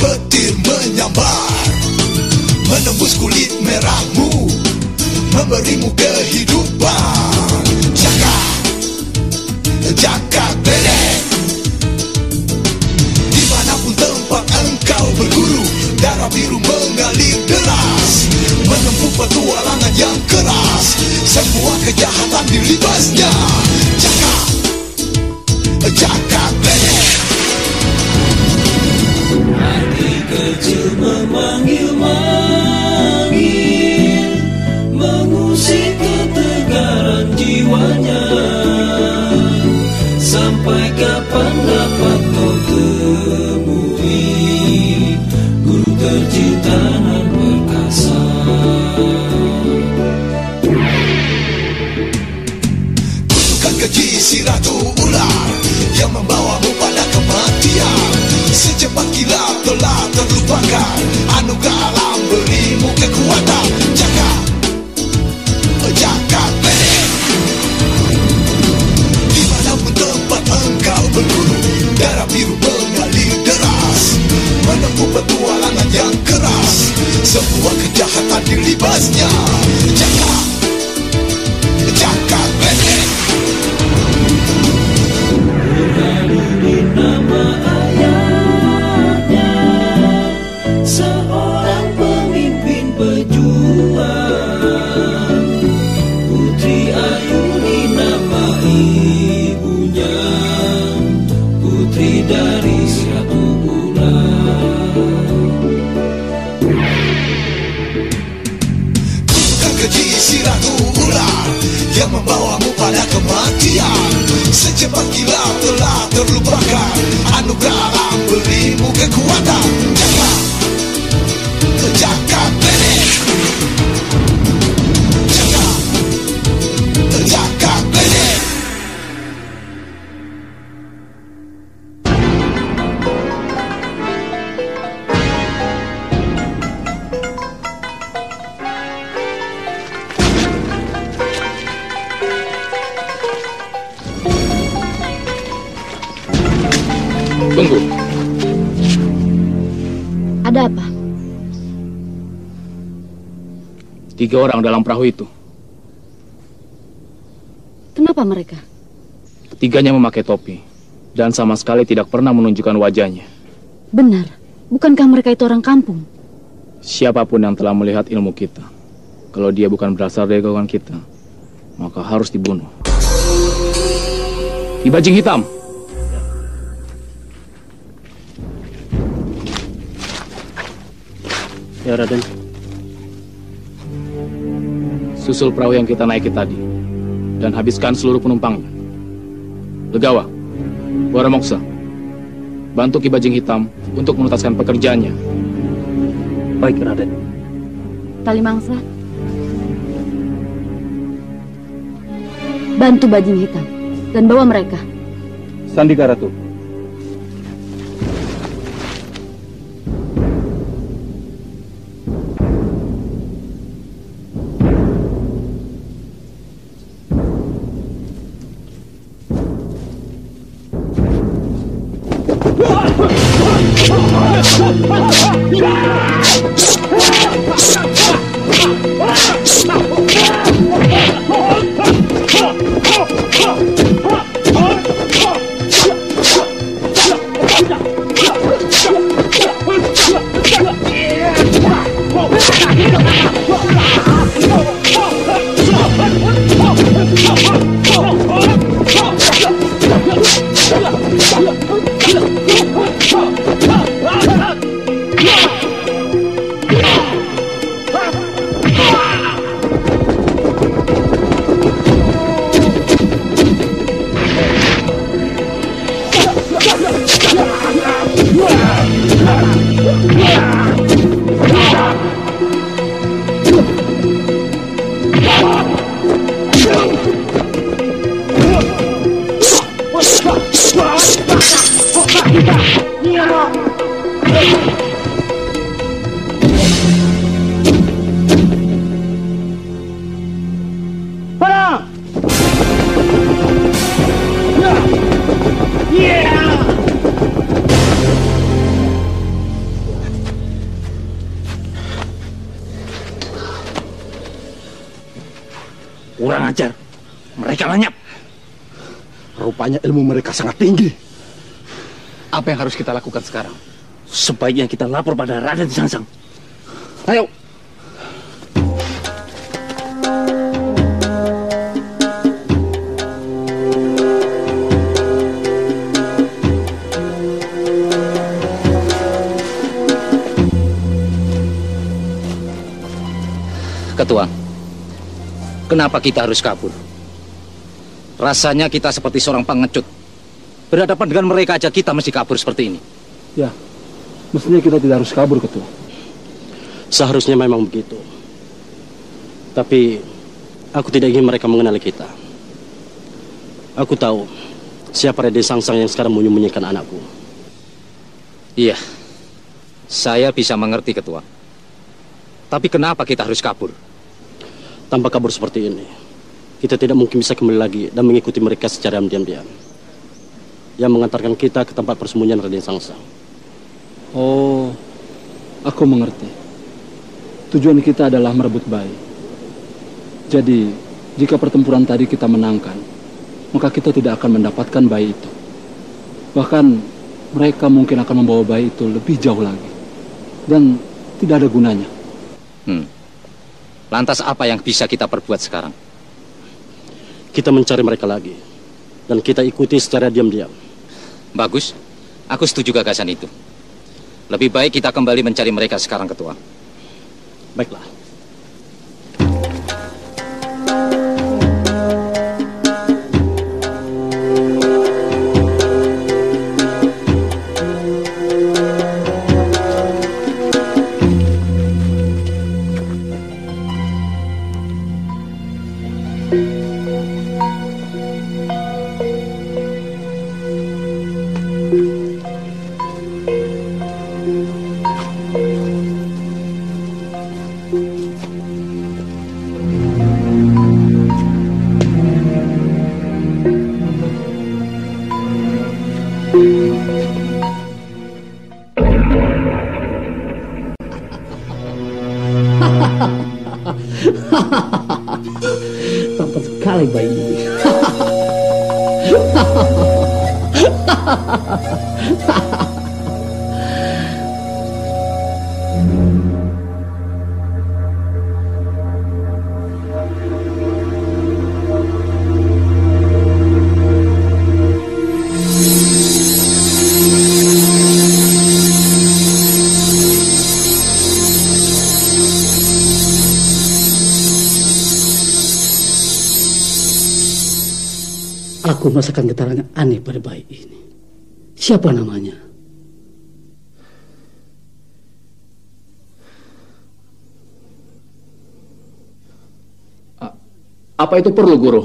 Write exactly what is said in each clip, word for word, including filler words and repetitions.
petir menyambar, menembus kulit merahmu, memberimu kehidupan. Jaka, Jaka Gledek, dimanapun tempat engkau berguru, darah biru mengalir deras, menempuh petualangan yang keras, semua kejahatan dilibasnya. Jaka, Jaka Gledek. Hati kecil memanggil-manggil, mengusik ketegaran jiwanya. Sampai kapan dapat kau temui guru tercinta nan perkasa? Kutukan keji si ratu ular yang membawamu pada kematian. Secepat kilat telah terlupakan, anugerah alam berimu kekuatan. Jaka, Jaka Gledek, dimanapun tempat engkau berguru, darah biru mengalir deras, menempuh petualangan yang keras, semua kejahatan dilibasnya. Jaka, Jaka Gledek. Beradu nama ayahnya, seorang pemimpin pejuang. Putri Ayuni nama ibunya, putri dari si Ratu Ular. Kutukan keji si ratu ular yang membawamu pada kematian. Secepat kilat telah terlupakan, anugerah alam berimu kekuatan. Jaka, Jaka Gledek, Jaka, Jaka Gledek. Tunggu. Ada apa? Tiga orang dalam perahu itu. Kenapa mereka? Ketiganya memakai topi dan sama sekali tidak pernah menunjukkan wajahnya. Benar, bukankah mereka itu orang kampung? Siapapun yang telah melihat ilmu kita, kalau dia bukan berasal dari golongan kita, maka harus dibunuh. Ki Bajing Hitam. Ya, Raden. Susul perahu yang kita naiki tadi dan habiskan seluruh penumpangnya. Legawa, Wara Moksa, bantu Ki Bajing Hitam untuk menuntaskan pekerjaannya. Baik, Raden. Tali Mangsa, bantu Bajing Hitam dan bawa mereka. Sandika, Ratu. ajar. Mereka lenyap. Rupanya ilmu mereka sangat tinggi. Apa yang harus kita lakukan sekarang? Sebaiknya kita lapor pada Raden Sangsang. Ayo. Ketua, kenapa kita harus kabur? Rasanya kita seperti seorang pengecut. Berhadapan dengan mereka aja kita mesti kabur seperti ini. Ya, mestinya kita tidak harus kabur, Ketua. Seharusnya memang begitu. Tapi aku tidak ingin mereka mengenali kita. Aku tahu siapa Raden Sangsang yang sekarang menyembunyikan anakku. Iya, saya bisa mengerti, Ketua. Tapi kenapa kita harus kabur? Tanpa kabur seperti ini, kita tidak mungkin bisa kembali lagi dan mengikuti mereka secara diam-diam. Yang mengantarkan kita ke tempat persembunyian Raden Sangsang. Oh, aku mengerti. Tujuan kita adalah merebut bayi. Jadi, jika pertempuran tadi kita menangkan, maka kita tidak akan mendapatkan bayi itu. Bahkan, mereka mungkin akan membawa bayi itu lebih jauh lagi. Dan tidak ada gunanya. Hmm. Lantas apa yang bisa kita perbuat sekarang? Kita mencari mereka lagi. Dan kita ikuti secara diam-diam. Bagus. Aku setuju gagasan itu. Lebih baik kita kembali mencari mereka sekarang, Ketua. Baiklah. Tampan sekali bayi ini. Aku merasakan getaran yang aneh pada bayi ini. Siapa namanya? Apa itu perlu, Guru?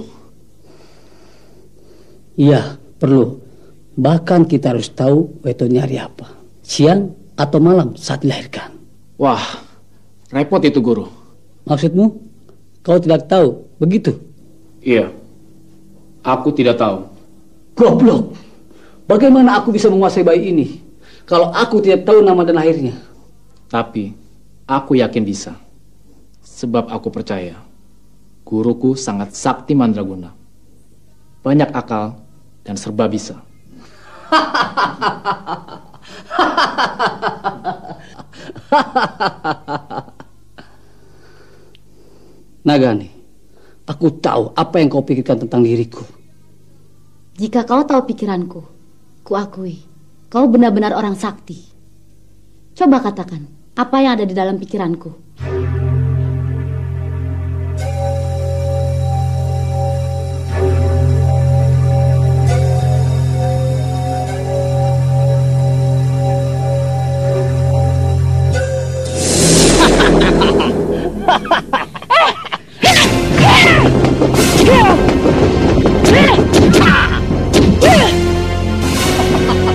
Iya, perlu. Bahkan kita harus tahu wetonya hari apa. Siang atau malam saat dilahirkan. Wah, repot itu, Guru. Maksudmu? Kau tidak tahu, begitu? Iya. Aku tidak tahu. Goblok. Bagaimana aku bisa menguasai bayi ini kalau aku tidak tahu nama dan lahirnya? Tapi aku yakin bisa. Sebab aku percaya guruku sangat sakti mandraguna. Banyak akal dan serba bisa. Nagani, aku tahu apa yang kau pikirkan tentang diriku. Jika kau tahu pikiranku, kuakui kau benar-benar orang sakti. Coba katakan, apa yang ada di dalam pikiranku?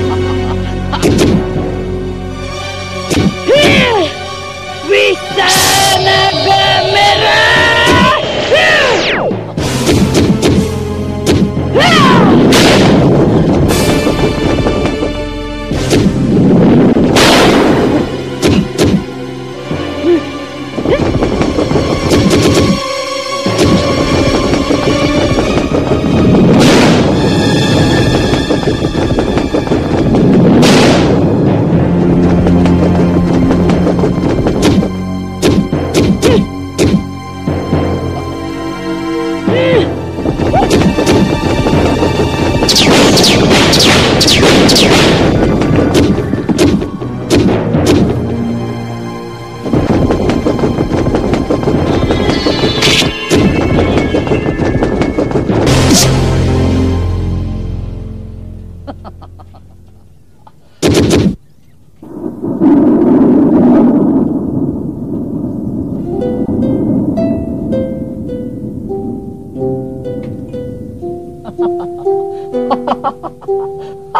Bisa!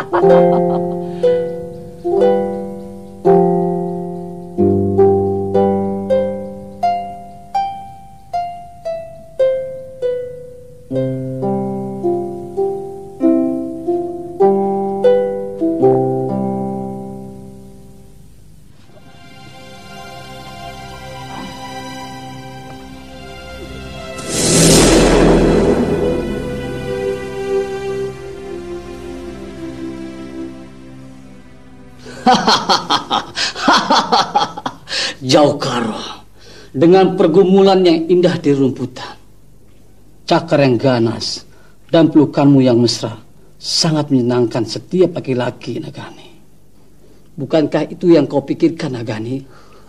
Jaukaro, dengan pergumulan yang indah di rumputan, cakar yang ganas, dan pelukanmu yang mesra sangat menyenangkan setiap laki-laki, Nagani. Bukankah itu yang kau pikirkan, Nagani?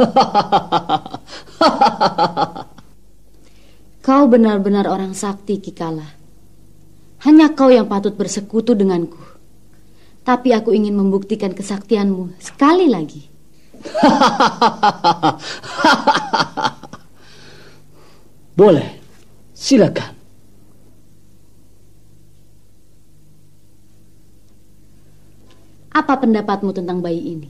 Kau benar-benar orang sakti, Kikala. Hanya kau yang patut bersekutu denganku. Tapi aku ingin membuktikan kesaktianmu sekali lagi. Boleh, silakan. Apa pendapatmu tentang bayi ini?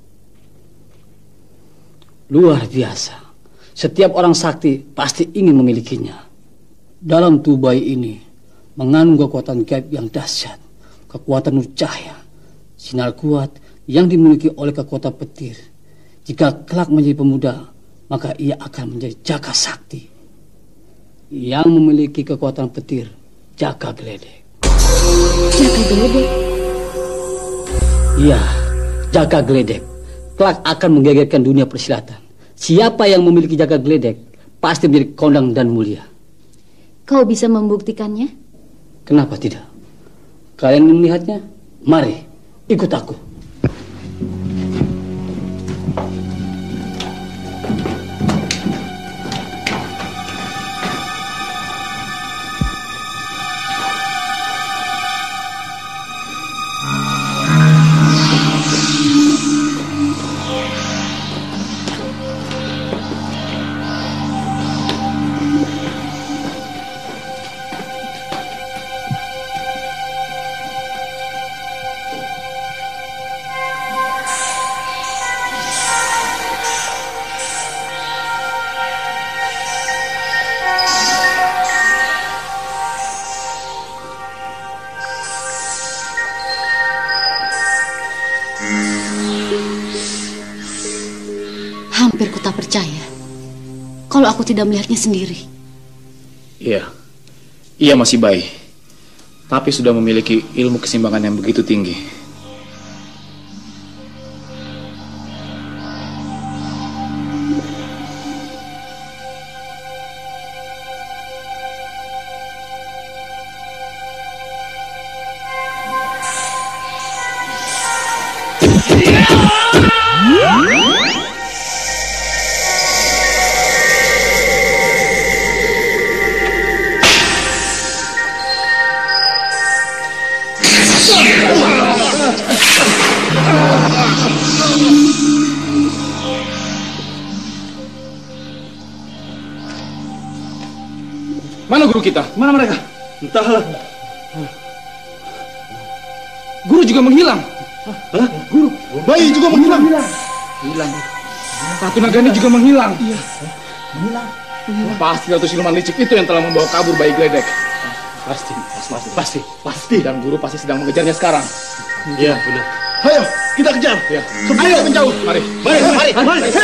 Luar biasa. Setiap orang sakti pasti ingin memilikinya. Dalam tubuh bayi ini mengandung kekuatan gaib yang dahsyat, kekuatan nur cahaya, sinar kuat yang dimiliki oleh kekuatan petir. Jika kelak menjadi pemuda, maka ia akan menjadi Jaka Sakti yang memiliki kekuatan petir, Jaka Gledek. Jaka Gledek? Iya, Jaka Gledek kelak akan menggegerkan dunia persilatan. Siapa yang memiliki Jaka Gledek pasti menjadi kondang dan mulia. Kau bisa membuktikannya? Kenapa tidak? Kalian ingin melihatnya? Mari, ikut aku. Hampir ku tak percaya kalau aku tidak melihatnya sendiri. Iya, ia masih bayi, tapi sudah memiliki ilmu keseimbangan yang begitu tinggi. Mana guru kita? Mana mereka? Entahlah. Guru juga menghilang. Hah? Guru, bayi juga menghilang. Hilang. Ratu Nagani juga menghilang. Iya. Menghilang. Pasti Ratu Siluman Licik itu yang telah membawa kabur bayi Gledek. Pasti, pasti, pasti, pasti. Dan guru pasti sedang mengejarnya sekarang. Iya, benar. Ayo, kita kejar. Ya. Ayo menjauh. Mari. Mari, mari, mari. Ayo.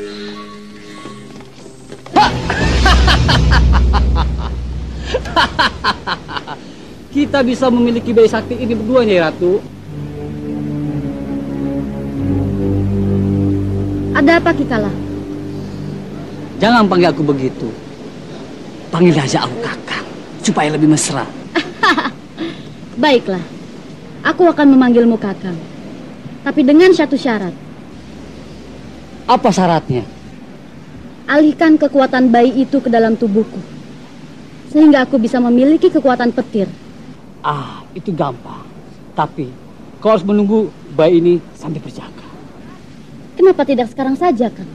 Kita bisa memiliki bayi sakti ini berdua, Nyai Ratu. Ada apa, Kikala? Jangan panggil aku begitu. Panggil aja aku Kakang, supaya lebih mesra. Baiklah, aku akan memanggilmu Kakang. Tapi dengan satu syarat. Apa syaratnya? Alihkan kekuatan bayi itu ke dalam tubuhku, sehingga aku bisa memiliki kekuatan petir. Ah, itu gampang. Tapi kau harus menunggu bayi ini sampai berjaga. Kenapa tidak sekarang saja, Kang?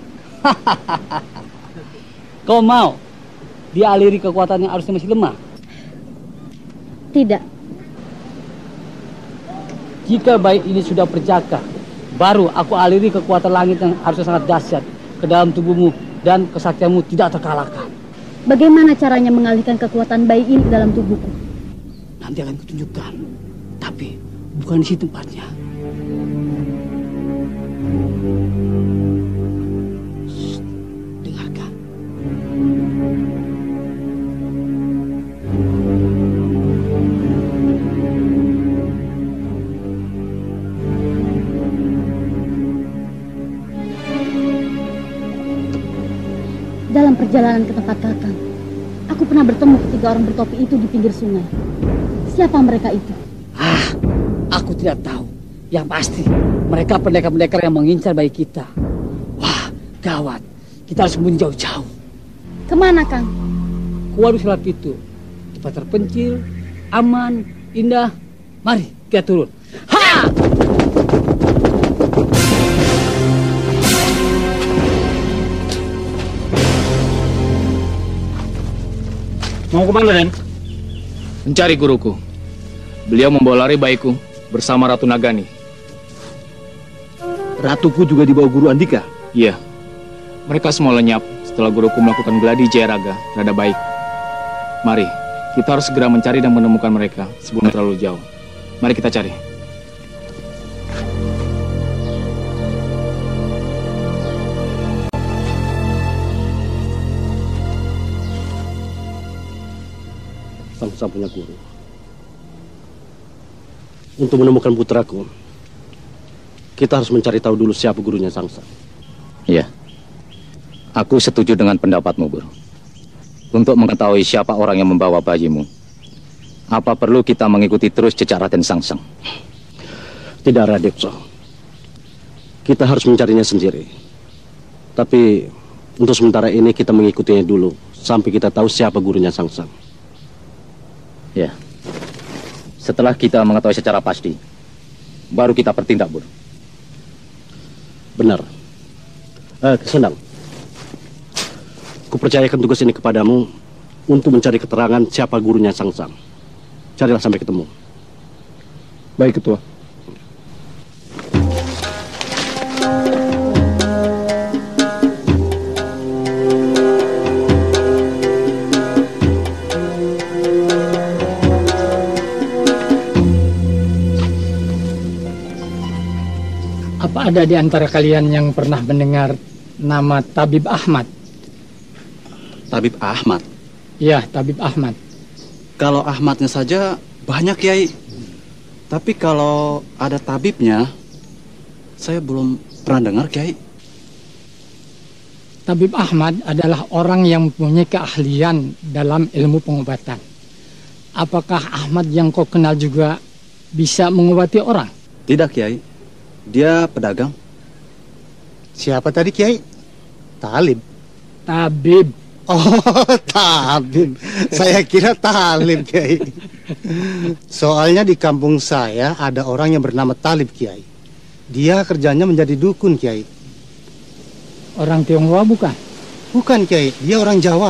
Kau mau dialiri kekuatan yang harusnya masih lemah? Tidak. Jika bayi ini sudah berjaka, baru aku aliri kekuatan langit yang harusnya sangat dahsyat ke dalam tubuhmu dan kesaktianmu tidak terkalahkan. Bagaimana caranya mengalihkan kekuatan bayi ini ke dalam tubuhku? Nanti akan kutunjukkan, tapi bukan di situ tempatnya. Shh, dengarkan. Dalam perjalanan ke tempat Kakang, aku pernah bertemu ketiga orang bertopi itu di pinggir sungai. Siapa mereka itu? Ah, aku tidak tahu. Yang pasti, mereka pendekar-pendekar yang mengincar bayi kita. Wah, gawat. Kita harus sembunyi jauh-jauh. Kemana, Kang? Kuadu Selap itu tempat terpencil, aman, indah. Mari kita turun. Ha! Mau kemana, Den? Mencari guruku. Beliau membawa lari bayiku bersama Ratu Nagani. Ratuku juga dibawa Guru Andika? Iya. Mereka semua lenyap setelah guruku melakukan gladi Jayaraga terhadap baik. Mari, kita harus segera mencari dan menemukan mereka sebelum terlalu jauh. Mari kita cari. Sang-sang punya guru. Untuk menemukan putraku, kita harus mencari tahu dulu siapa gurunya Sang-sang. Iya. Aku setuju dengan pendapatmu, Guru. Untuk mengetahui siapa orang yang membawa bayimu, apa perlu kita mengikuti terus jejak Raden Sang-sang? Tidak, Raditso. Kita harus mencarinya sendiri. Tapi untuk sementara ini kita mengikutinya dulu sampai kita tahu siapa gurunya Sang-sang. Ya. Setelah kita mengetahui secara pasti, baru kita bertindak, Guru. Benar. Eh, Senang. Kupercayakan tugas ini kepadamu untuk mencari keterangan siapa gurunya Sang-sang. Carilah sampai ketemu. Baik, Ketua. Apa ada di antara kalian yang pernah mendengar nama Tabib Ahmad? Tabib Ahmad? Ya, Tabib Ahmad. Kalau Ahmadnya saja banyak, Kiai. Tapi kalau ada tabibnya, saya belum pernah dengar, Kiai. Tabib Ahmad adalah orang yang mempunyai keahlian dalam ilmu pengobatan. Apakah Ahmad yang kau kenal juga bisa mengobati orang? Tidak, Kiai. Dia pedagang. Siapa tadi, Kiai? Talib. Tabib. Oh, tabib. Saya kira talib, Kiai. Soalnya di kampung saya ada orang yang bernama Talib, Kiai. Dia kerjanya menjadi dukun, Kiai. Orang Tionghoa bukan? Bukan, Kiai. Dia orang Jawa.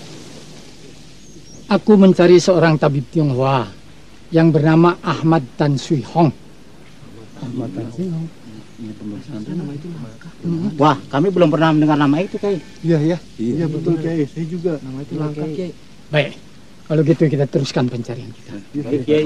Aku mencari seorang tabib Tionghoa yang bernama Ahmad Tan Sui Hong. Ahmad Tan Sui Hong. Wah, kami belum pernah mendengar nama itu, Kiai. Iya, iya. Iya, betul, Kiai. Saya juga. Nama itu langka, Kiai. Baik. Kalau gitu kita teruskan pencarian kita. Baik, Kiai.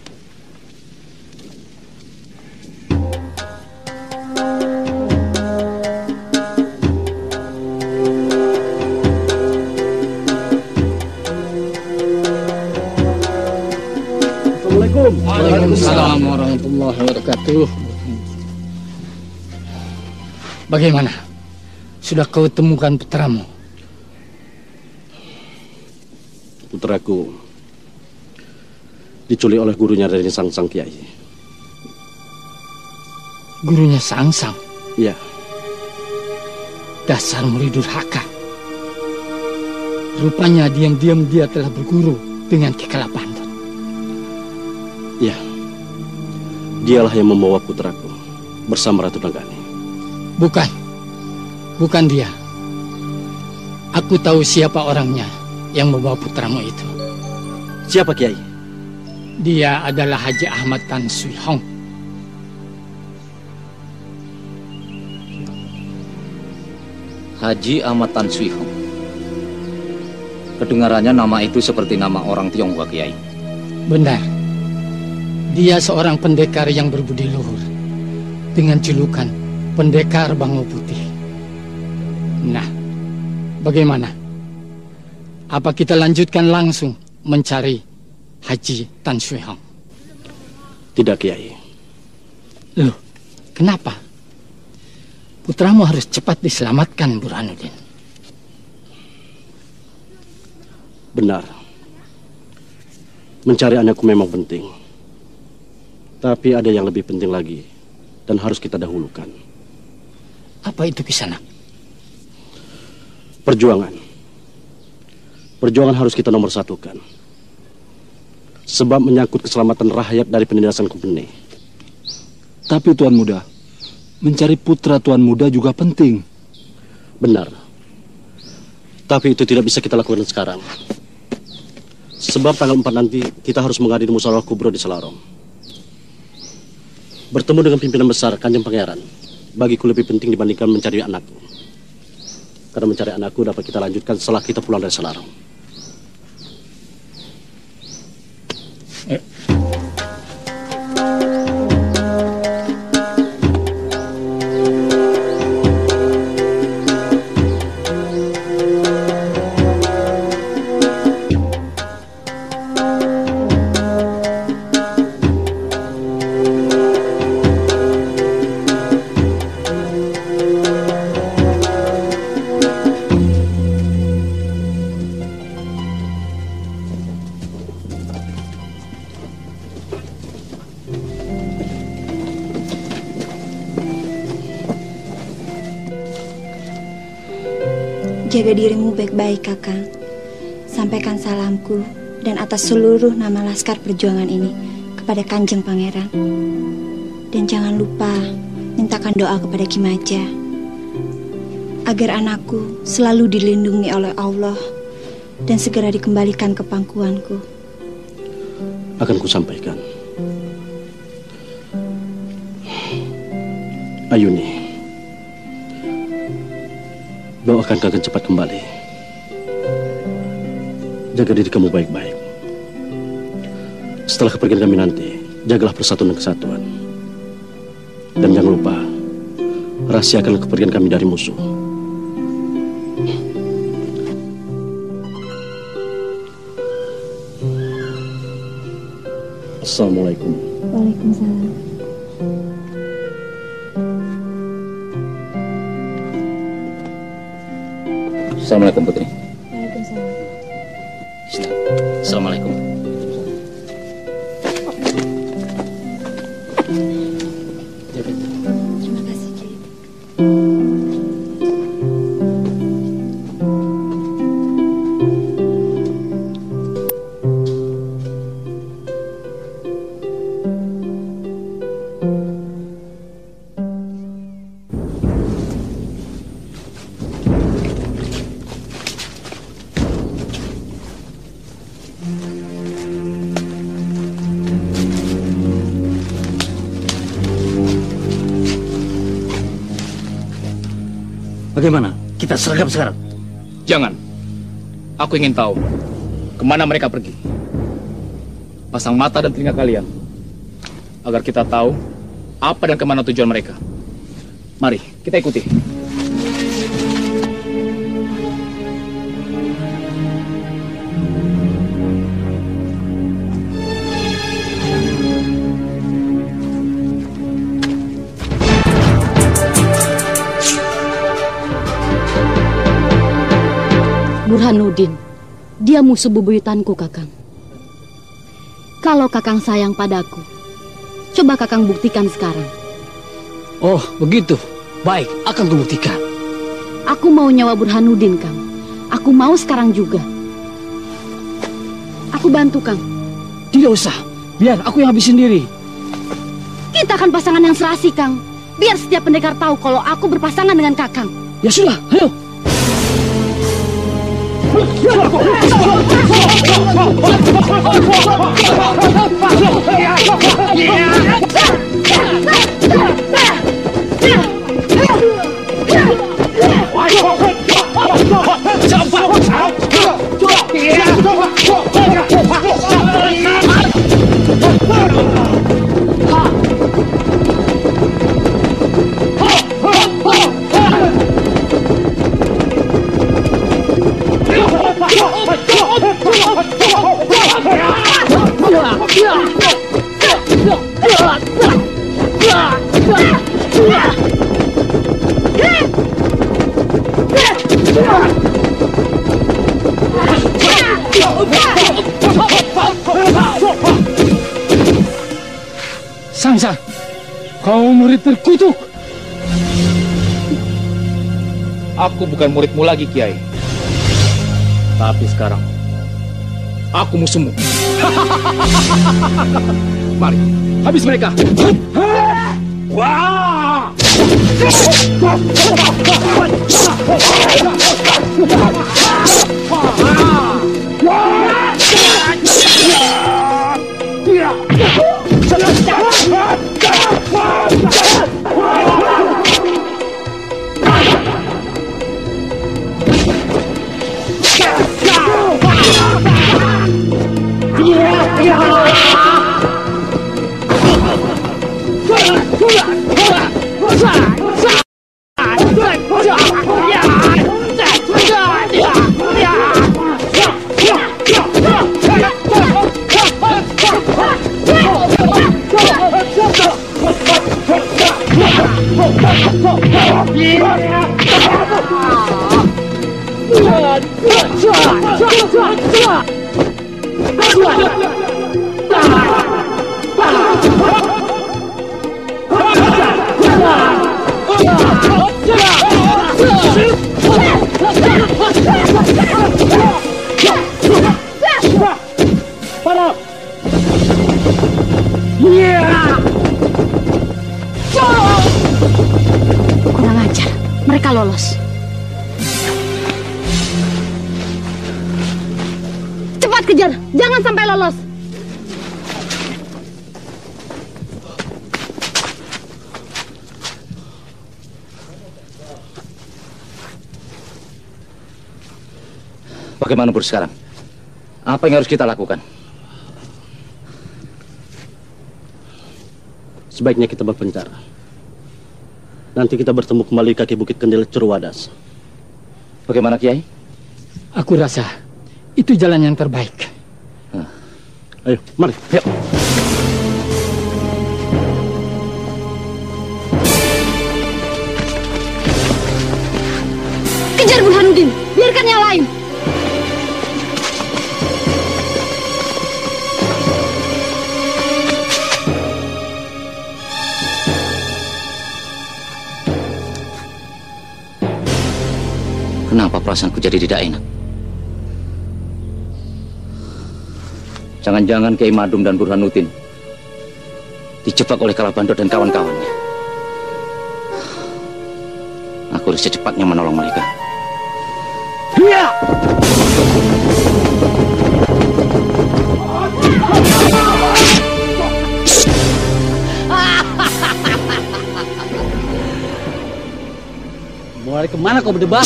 Assalamualaikum. Waalaikumsalam warahmatullahi wabarakatuh. Bagaimana? Sudah kau temukan putramu? Putraku diculik oleh gurunya Raden Sang-sang, Kiai. Gurunya Sang-sang? Iya. Dasar murid durhaka. Rupanya diam-diam dia telah berguru dengan Ki Kalapantun. Iya. Dialah yang membawa putraku bersama Ratu Nagani. Bukan. Bukan dia. Aku tahu siapa orangnya yang membawa putramu itu. Siapa, Kiai? Dia adalah Haji Ahmad Tan Sui Hong. Haji Ahmad Tan Swi Hong. Kedengarannya nama itu seperti nama orang Tionghoa, Kiai. Benar. Dia seorang pendekar yang berbudi luhur dengan julukan Pendekar Bangu Putih. Nah, bagaimana? Apa kita lanjutkan langsung mencari Haji Tan Swi Hong? Tidak, Kiai. Loh, kenapa? Putramu harus cepat diselamatkan, Burhanuddin. Benar. Mencari anakku memang penting. Tapi ada yang lebih penting lagi dan harus kita dahulukan. Apa itu, Kisanak? Perjuangan. Perjuangan harus kita nomor satukan. Sebab menyangkut keselamatan rakyat dari penindasan Kubene. Tapi Tuan Muda, mencari putra Tuan Muda juga penting. Benar. Tapi itu tidak bisa kita lakukan sekarang. Sebab tanggal empat nanti kita harus menghadiri musyawarah kubro di Selarong. Bertemu dengan pimpinan besar Kanjeng Pangeran bagiku lebih penting dibandingkan mencari anakku. Karena mencari anakku dapat kita lanjutkan setelah kita pulang dari Selarong. Eh. Jaga dirimu baik-baik, Kakang. Sampaikan salamku dan atas seluruh nama laskar perjuangan ini kepada Kanjeng Pangeran. Dan jangan lupa mintakan doa kepada Ki Maja agar anakku selalu dilindungi oleh Allah dan segera dikembalikan ke pangkuanku. Akan kusampaikan. Ayuni, doakan Kakang cepat kembali. Jaga diri kamu baik-baik. Setelah kepergian kami nanti, jagalah persatuan dan kesatuan. Dan jangan lupa, rahasiakan kepergian kami dari musuh. Assalamualaikum. Waalaikumsalam. Assalamualaikum, Putri. Waalaikumsalam. Assalamualaikum. Terima kasih, Ki. Bagaimana? Kita sergap sekarang? Jangan. Aku ingin tahu kemana mereka pergi. Pasang mata dan telinga kalian agar kita tahu apa dan kemana tujuan mereka. Mari, kita ikuti. Burhanuddin, dia musuh bebuyutanku, Kakang. Kalau Kakang sayang padaku, coba Kakang buktikan sekarang. Oh, begitu. Baik, akan kubuktikan. Aku mau nyawa Burhanuddin, Kang. Aku mau sekarang juga. Aku bantu, Kang. Tidak usah, biar aku yang habis sendiri. Kita akan pasangan yang serasi, Kang. Biar setiap pendekar tahu kalau aku berpasangan dengan Kakang. Ya sudah, ayo. Ayo, Wangsa, kau murid terkutuk. Aku bukan muridmu lagi, Kiai. Tapi sekarang, aku musuhmu. Mari, habis mereka. Wah! Kurang ajar, mereka lolos. Cepat kejar, jangan sampai lolos. Bagaimana Pur sekarang? Apa yang harus kita lakukan? Sebaiknya kita berpencar. Nanti kita bertemu kembali kaki Bukit Kendil Curwadas. Bagaimana Kiai? Aku rasa itu jalan yang terbaik. Nah. Ayo, mari. Yuk. Kejar Burhanuddin, biarkan yang lain. Kenapa perasaanku jadi tidak enak? Jangan-jangan Kiai Madum dan Burhanuddin dijebak oleh Kalabandor dan kawan-kawannya. Aku harus secepatnya menolong mereka. Ya! Mulai kemana kau berdebat?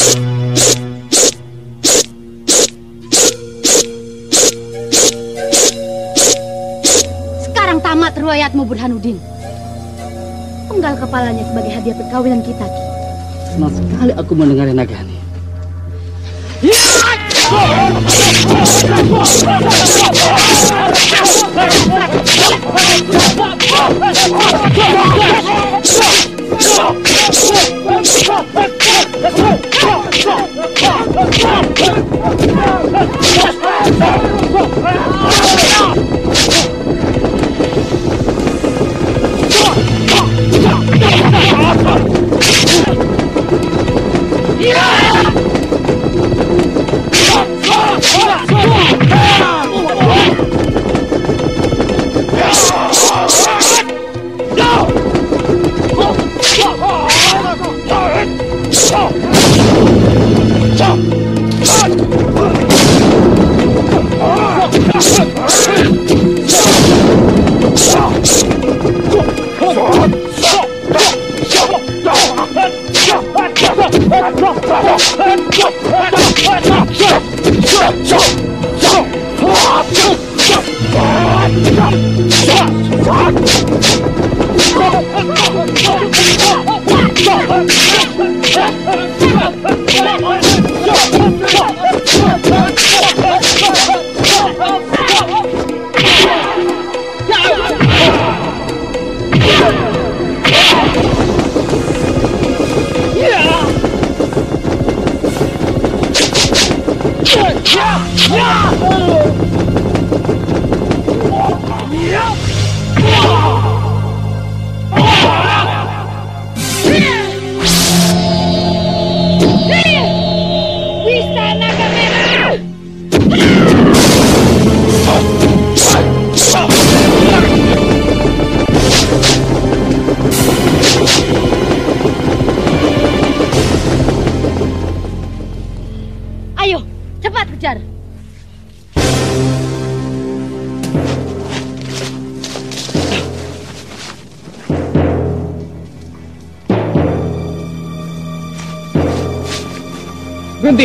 Tamat riwayatmu Burhanuddin. Penggal kepalanya sebagai hadiah perkawinan kita, Ki. Senang sekali aku mendengar Nagani. Yeah! ajar. Berhenti.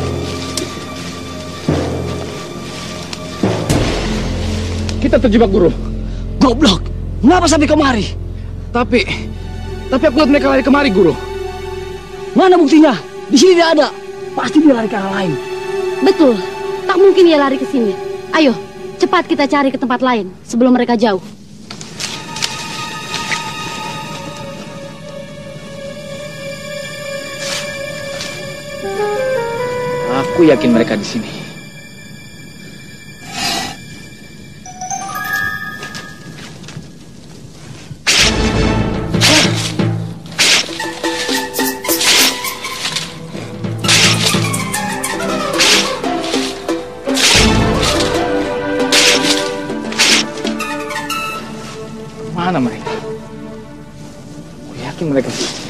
Kita terjebak, Guru. Goblok. Mengapa sampai kemari? Tapi, tapi aku lihat mereka lari kemari, Guru. Mana buktinya? Di sini tidak ada. Pasti dia lari ke arah lain. Betul. Tak mungkin dia lari ke sini. Ayo, cepat kita cari ke tempat lain sebelum mereka jauh. Aku yakin mereka di sini. Mana mereka? Aku yakin mereka di sini.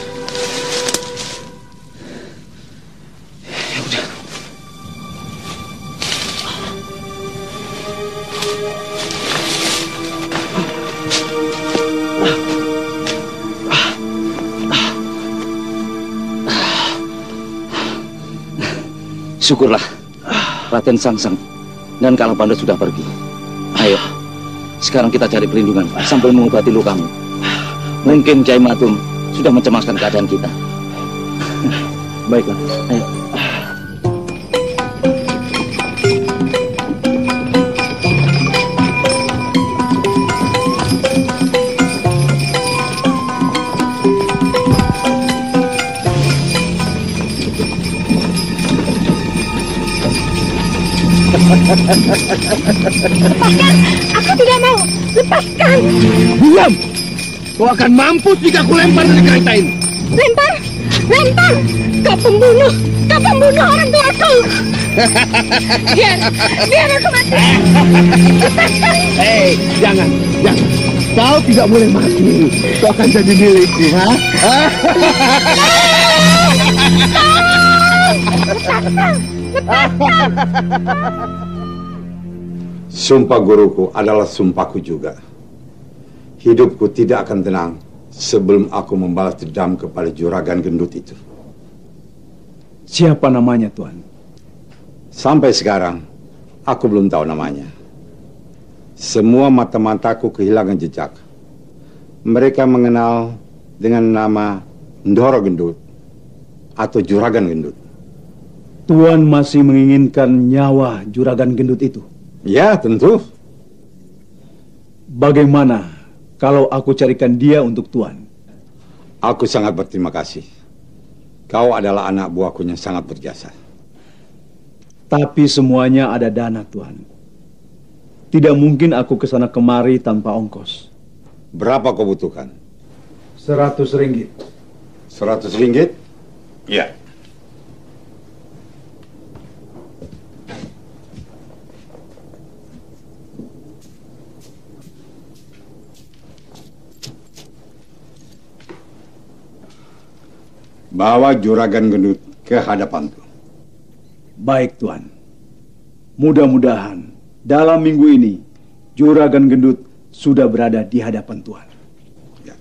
Syukurlah Raden Sangsang dan Kalapanda sudah pergi. Ayo, sekarang kita cari perlindungan sambil mengobati lukamu. Mungkin Jai Matum sudah mencemaskan keadaan kita. Baiklah, ayo. Lepaskan! Aku tidak mau! Lepaskan! Diam! Kau akan mampus jika aku lempar dari kereta ini. Lempar! Lempar! Kau pembunuh! Kau pembunuh orang tuaku! Biar! Biar aku mati! Lepaskan! Hei, jangan! Jangan! Kau tidak boleh mati. Kau akan jadi milikku, ha? Lepaskan! Lepaskan! Sumpah guruku adalah sumpahku juga. Hidupku tidak akan tenang sebelum aku membalas dendam kepada juragan gendut itu. Siapa namanya, Tuan? Sampai sekarang, aku belum tahu namanya. Semua mata-mataku kehilangan jejak. Mereka mengenal dengan nama Ndoro Gendut atau Juragan Gendut. Tuan masih menginginkan nyawa Juragan Gendut itu? Ya, tentu. Bagaimana kalau aku carikan dia untuk Tuan? Aku sangat berterima kasih. Kau adalah anak buahku yang sangat berjasa. Tapi semuanya ada dana, Tuan. Tidak mungkin aku ke sana kemari tanpa ongkos. Berapa kau butuhkan? Seratus ringgit. Seratus ringgit? Ya. Bawa Juragan Gendut ke hadapanku. Baik, Tuan. Mudah-mudahan dalam minggu ini Juragan Gendut sudah berada di hadapan Tuan. Ya.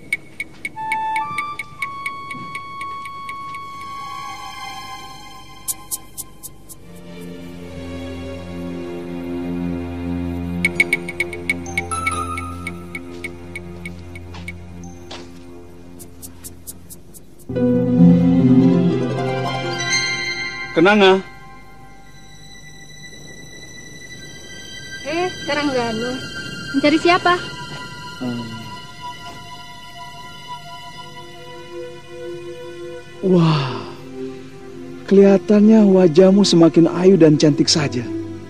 Kenanga. Eh, sekarang Ganu. Mencari siapa? Um. Wah, kelihatannya wajahmu semakin ayu dan cantik saja.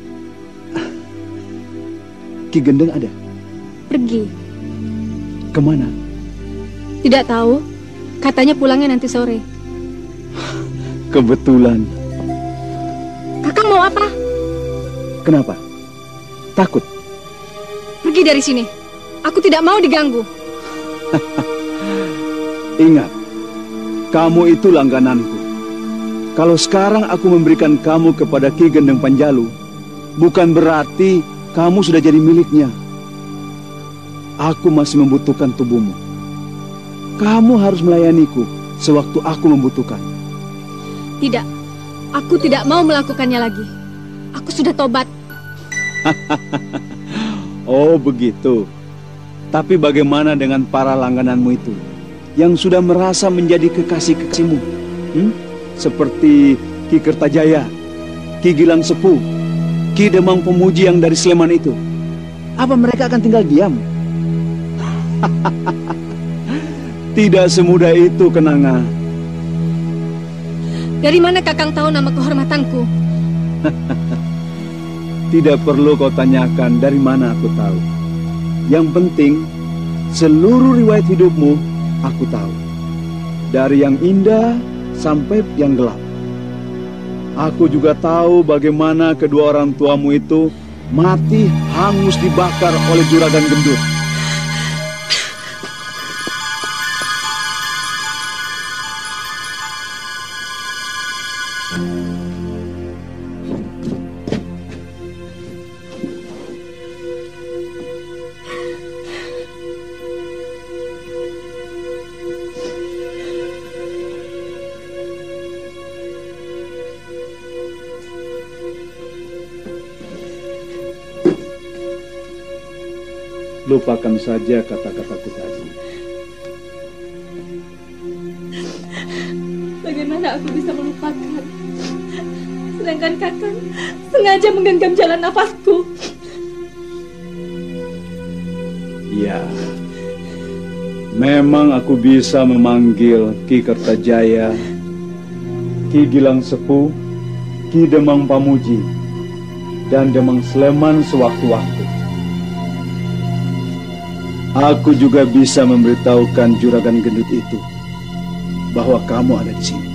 Ki Gendeng ada? Pergi. Kemana? Tidak tahu. Katanya pulangnya nanti sore. Kebetulan. Kakang mau apa? Kenapa? Takut? Pergi dari sini. Aku tidak mau diganggu. Ingat, kamu itu langgananku. Kalau sekarang aku memberikan kamu kepada Ki Gendeng Panjalu, bukan berarti kamu sudah jadi miliknya. Aku masih membutuhkan tubuhmu. Kamu harus melayaniku sewaktu aku membutuhkan. Tidak, aku tidak mau melakukannya lagi. Aku sudah tobat. Oh begitu. Tapi bagaimana dengan para langgananmu itu yang sudah merasa menjadi kekasih-kekasihmu? Hmm? Seperti Ki Kertajaya, Ki Gilang Sepuh, Ki Demang Pemuji yang dari Sleman itu. Apa mereka akan tinggal diam? Tidak semudah itu, Kenanga. Dari mana Kakang tahu nama kehormatanku? Tidak perlu kau tanyakan dari mana aku tahu. Yang penting, seluruh riwayat hidupmu aku tahu. Dari yang indah sampai yang gelap. Aku juga tahu bagaimana kedua orang tuamu itu mati hangus dibakar oleh Juragan Gendut. Lupakan saja kata-kataku tadi. Bagaimana aku bisa melupakan? Sedangkan Kakang sengaja menggenggam jalan nafasku. Ya, memang aku bisa memanggil Ki Kertajaya, Ki Gilang Sepuh, Ki Demang Pamuji, dan Demang Sleman sewaktu-waktu. Aku juga bisa memberitahukan Juragan Gendut itu bahwa kamu ada di sini.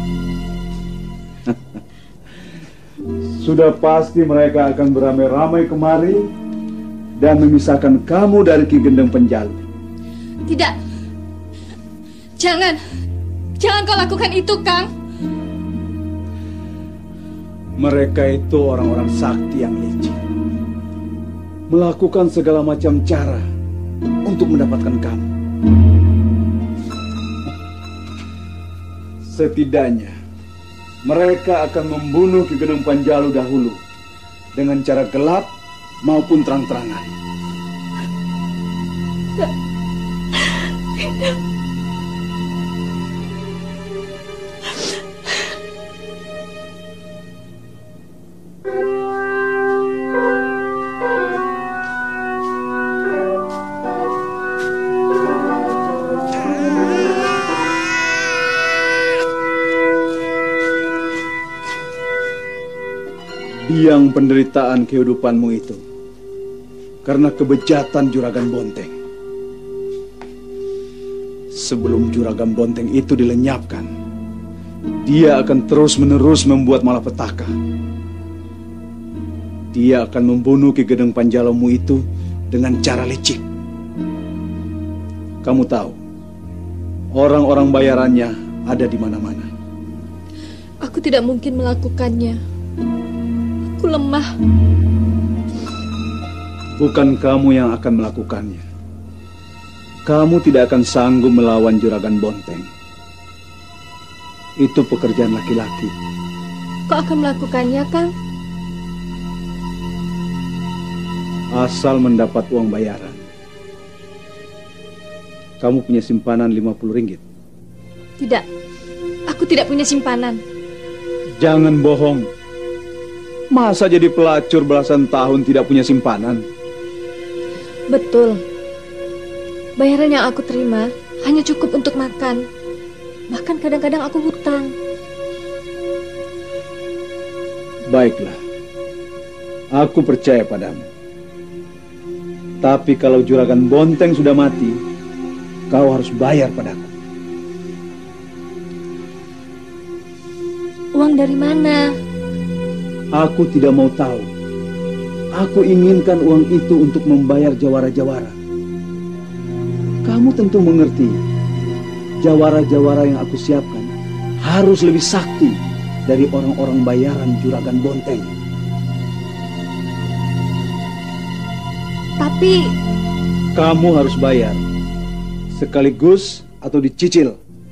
Sudah pasti mereka akan beramai-ramai kemari dan memisahkan kamu dari Ki Gendeng Panjalu. Tidak. Jangan. Jangan kau lakukan itu, Kang. Mereka itu orang-orang sakti yang licik. Melakukan segala macam cara untuk mendapatkan kamu. Setidaknya mereka akan membunuh Ki Gendeng Panjalu dahulu dengan cara gelap maupun terang-terangan. Biang penderitaan kehidupanmu itu karena kebejatan Juragan Bonteng. Sebelum Juragan Bonteng itu dilenyapkan, dia akan terus-menerus membuat malapetaka. Dia akan membunuh Ki Gendeng Panjalumu itu dengan cara licik. Kamu tahu, orang-orang bayarannya ada di mana-mana. Aku tidak mungkin melakukannya. Aku lemah. Bukan kamu yang akan melakukannya. Kamu tidak akan sanggup melawan Juragan Bonteng. Itu pekerjaan laki-laki. Kok akan melakukannya, Kang? Asal mendapat uang bayaran. Kamu punya simpanan lima puluh ringgit? Tidak. Aku tidak punya simpanan. Jangan bohong. Masa jadi pelacur belasan tahun tidak punya simpanan? Betul. Bayaran yang aku terima hanya cukup untuk makan. Bahkan kadang-kadang aku hutang. Baiklah. Aku percaya padamu. Tapi kalau Juragan Bonteng sudah mati, kau harus bayar padaku. Uang dari mana? Aku tidak mau tahu. Aku inginkan uang itu untuk membayar jawara-jawara. Kamu tentu mengerti. Jawara-jawara yang aku siapkan harus lebih sakti dari orang-orang bayaran Juragan Bonteng. Tapi... Kamu harus bayar. Sekaligus atau dicicil.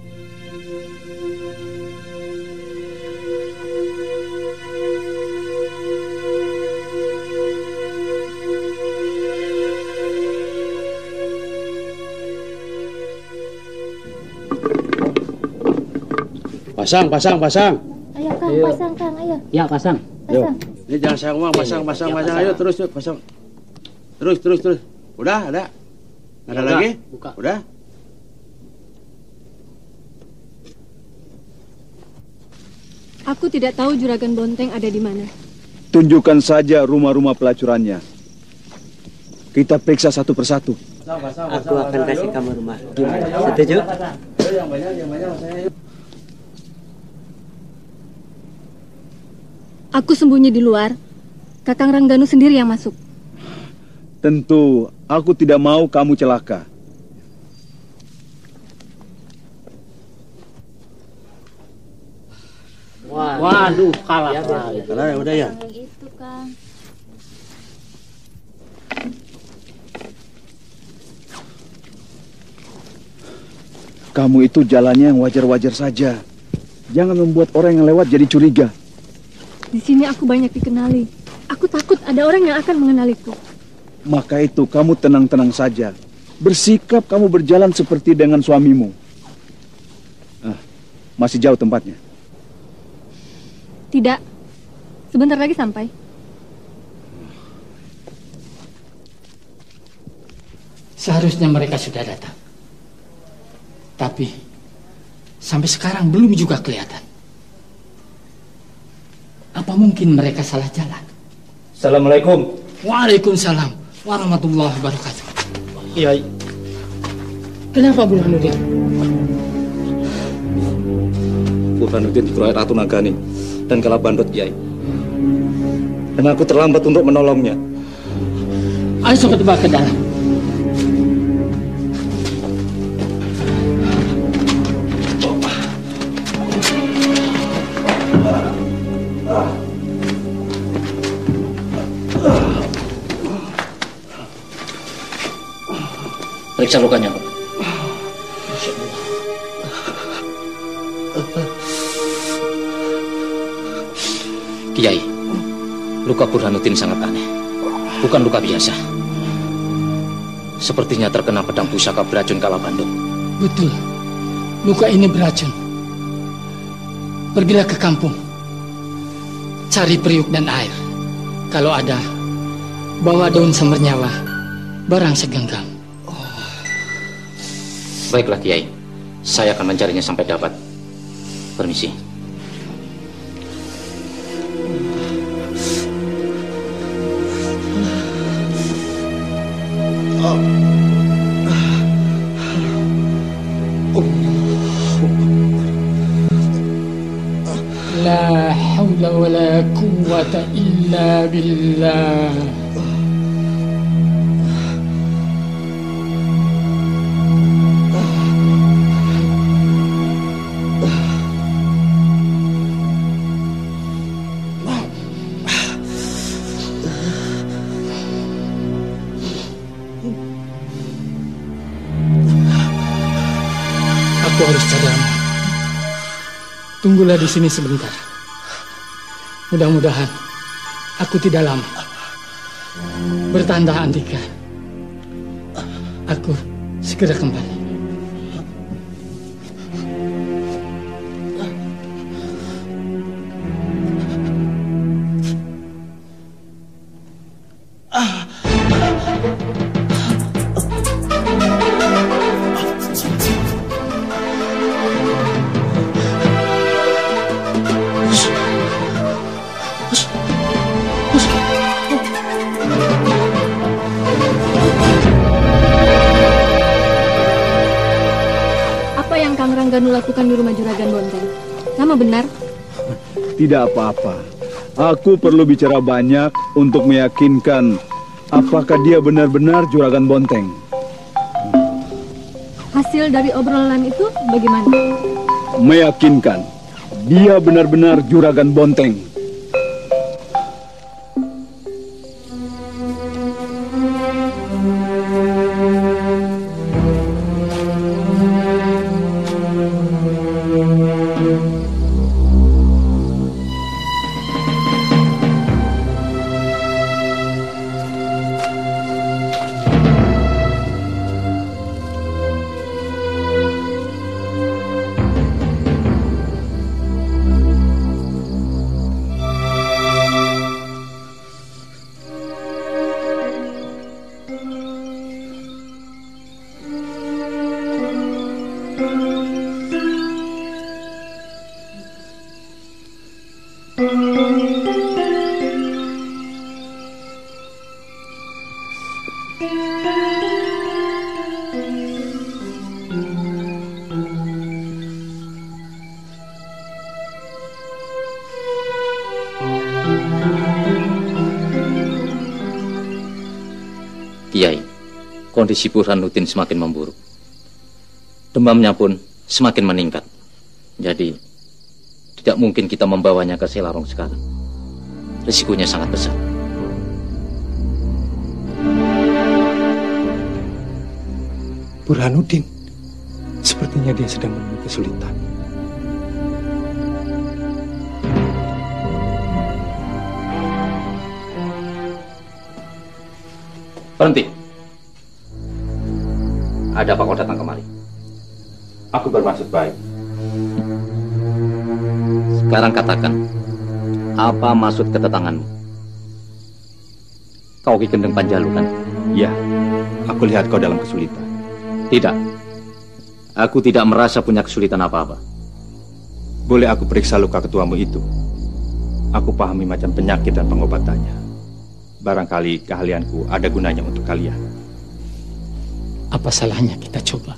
Pasang, pasang, pasang. Ayo Kang, ayo. Pasang Kang, ayo. Ya, pasang. Pasang. Ini jangan saya ngomong, pasang, pasang, pasang. Ayo terus, yuk, pasang. Terus, terus, terus. Udah, ada? Ada Ya, lagi? Buka. Udah? Aku tidak tahu Juragan Bonteng ada di mana. Tunjukkan saja rumah-rumah pelacurannya. Kita periksa satu persatu. Aku akan kasih kamu rumah. Gimana? Setuju? Yang banyak, yang banyak, saya. Aku sembunyi di luar. Kakang Rangganu sendiri yang masuk. Tentu, aku tidak mau kamu celaka. Waduh, kalah. Ya, kalah ya, udah ya. Itu, Kang. Kamu itu jalannya yang wajar-wajar saja. Jangan membuat orang yang lewat jadi curiga. Di sini aku banyak dikenali. Aku takut ada orang yang akan mengenaliku. Maka itu kamu tenang-tenang saja. Bersikap kamu berjalan seperti dengan suamimu. Ah, masih jauh tempatnya. Tidak. Sebentar lagi sampai. Seharusnya mereka sudah datang. Tapi sampai sekarang belum juga kelihatan. Apa mungkin mereka salah jalan? Assalamualaikum. Waalaikumsalam warahmatullahi wabarakatuh. Iya. Kenapa Burhanuddin? Burhanuddin dikeroyok Ratu Nagani dan kalah bandot, Kiai. Dan aku terlambat untuk menolongnya. Ayo kita bawa ke dalam. Periksa lukanya, Pak. Kiai, luka Burhanuddin sangat aneh. Bukan luka biasa. Sepertinya terkena pedang pusaka beracun Kalabandut. Betul. Luka ini beracun. Pergilah ke kampung. Cari periuk dan air. Kalau ada, bawa daun semernyawa, barang segenggam. Baiklah, Kiai. Saya akan mencarinya sampai dapat. Permisi. La haula wa la quwwata illa billah. Aku harus cari Amal. Tunggulah di sini sebentar. Mudah-mudahan aku tidak lama. Bertanda Andika. Aku segera kembali. Rangganu lakukan di rumah Juragan Bonteng? Nama benar? Tidak apa-apa. Aku perlu bicara banyak untuk meyakinkan apakah dia benar-benar Juragan Bonteng. Hasil dari obrolan itu bagaimana? Meyakinkan. Dia benar-benar juragan Bonteng. Kiai, kondisi Burhanuddin semakin memburuk. Demamnya pun semakin meningkat. Jadi, tidak mungkin kita membawanya ke Selarong sekarang. Risikonya sangat besar. Burhanuddin, sepertinya dia sedang menemui kesulitan. Berhenti. Ada apa kau datang kemari? Aku bermaksud baik. Sekarang katakan, apa maksud kedatanganmu? Kau Ki Gendeng Panjalu kan? Ya, aku lihat kau dalam kesulitan. Tidak. Aku tidak merasa punya kesulitan apa-apa. Boleh aku periksa luka ketuamu itu? Aku pahami macam penyakit dan pengobatannya. Barangkali keahlianku ada gunanya untuk kalian. Apa salahnya kita coba?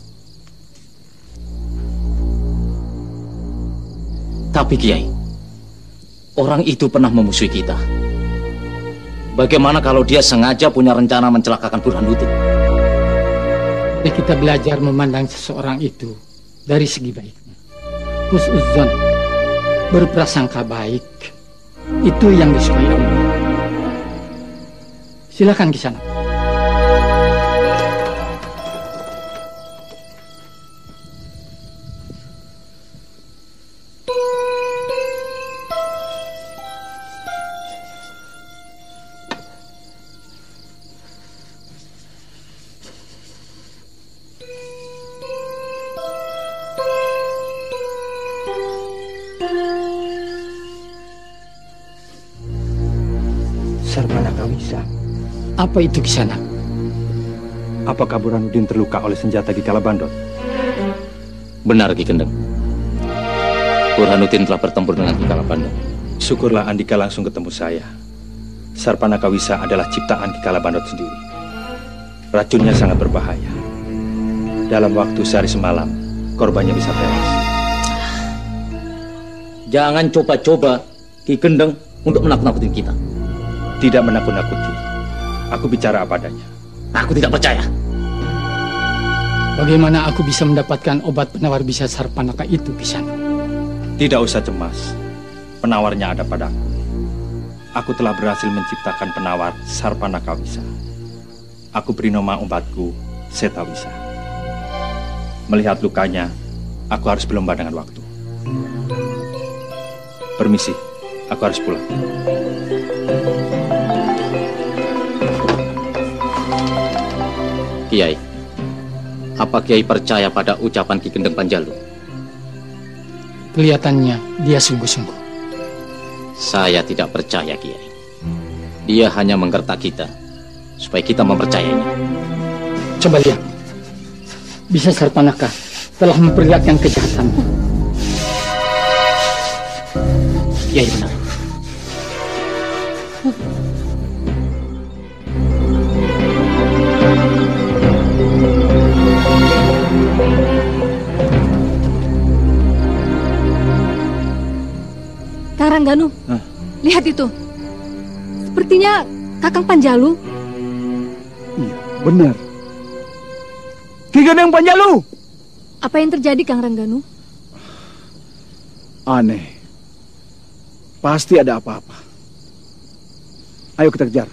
Tapi Kiai, orang itu pernah memusuhi kita. Bagaimana kalau dia sengaja punya rencana mencelakakan Burhanuddin? Jadi kita belajar memandang seseorang itu dari segi baiknya. Husnuzon, berprasangka baik, itu yang disukai Allah. Silakan ke sana. Sarpana Kawisa. Apa itu di sana? Apakah Burhanuddin terluka oleh senjata Ki Kalabandot? Benar Ki Gendeng. Burhanuddin telah bertempur dengan Ki Kalabandot. Syukurlah Andika langsung ketemu saya. Sarpana Kawisa adalah ciptaan Ki Kalabandot sendiri. Racunnya sangat berbahaya. Dalam waktu sehari semalam, korbannya bisa tewas. Jangan coba-coba Ki Gendeng untuk menakut-nakutin kita. Tidak menakut-nakuti. Aku bicara apa adanya. Aku tidak percaya. Bagaimana aku bisa mendapatkan obat penawar bisa Sarpanaka itu di sana? Tidak usah cemas. Penawarnya ada padaku. Aku telah berhasil menciptakan penawar Sarpanaka Wisa. Aku beri nama obatku Setawisa. Melihat lukanya, aku harus berlomba dengan waktu. Permisi, aku harus pulang. Kiai, apa Kiai percaya pada ucapan Ki Gendeng Panjalu? Kelihatannya dia sungguh-sungguh. Saya tidak percaya, Kiai. Dia hanya menggertak kita supaya kita mempercayainya. Coba lihat. Bisa Sarpanaka telah memperlihatkan kejahatanmu. Kiai benar. Kang Rangganu, Hah? lihat itu. Sepertinya Kakang Panjalu. Iya, benar. Ki Gendeng Panjalu. Apa yang terjadi, Kang Rangganu? Aneh. Pasti ada apa-apa. Ayo kita kejar.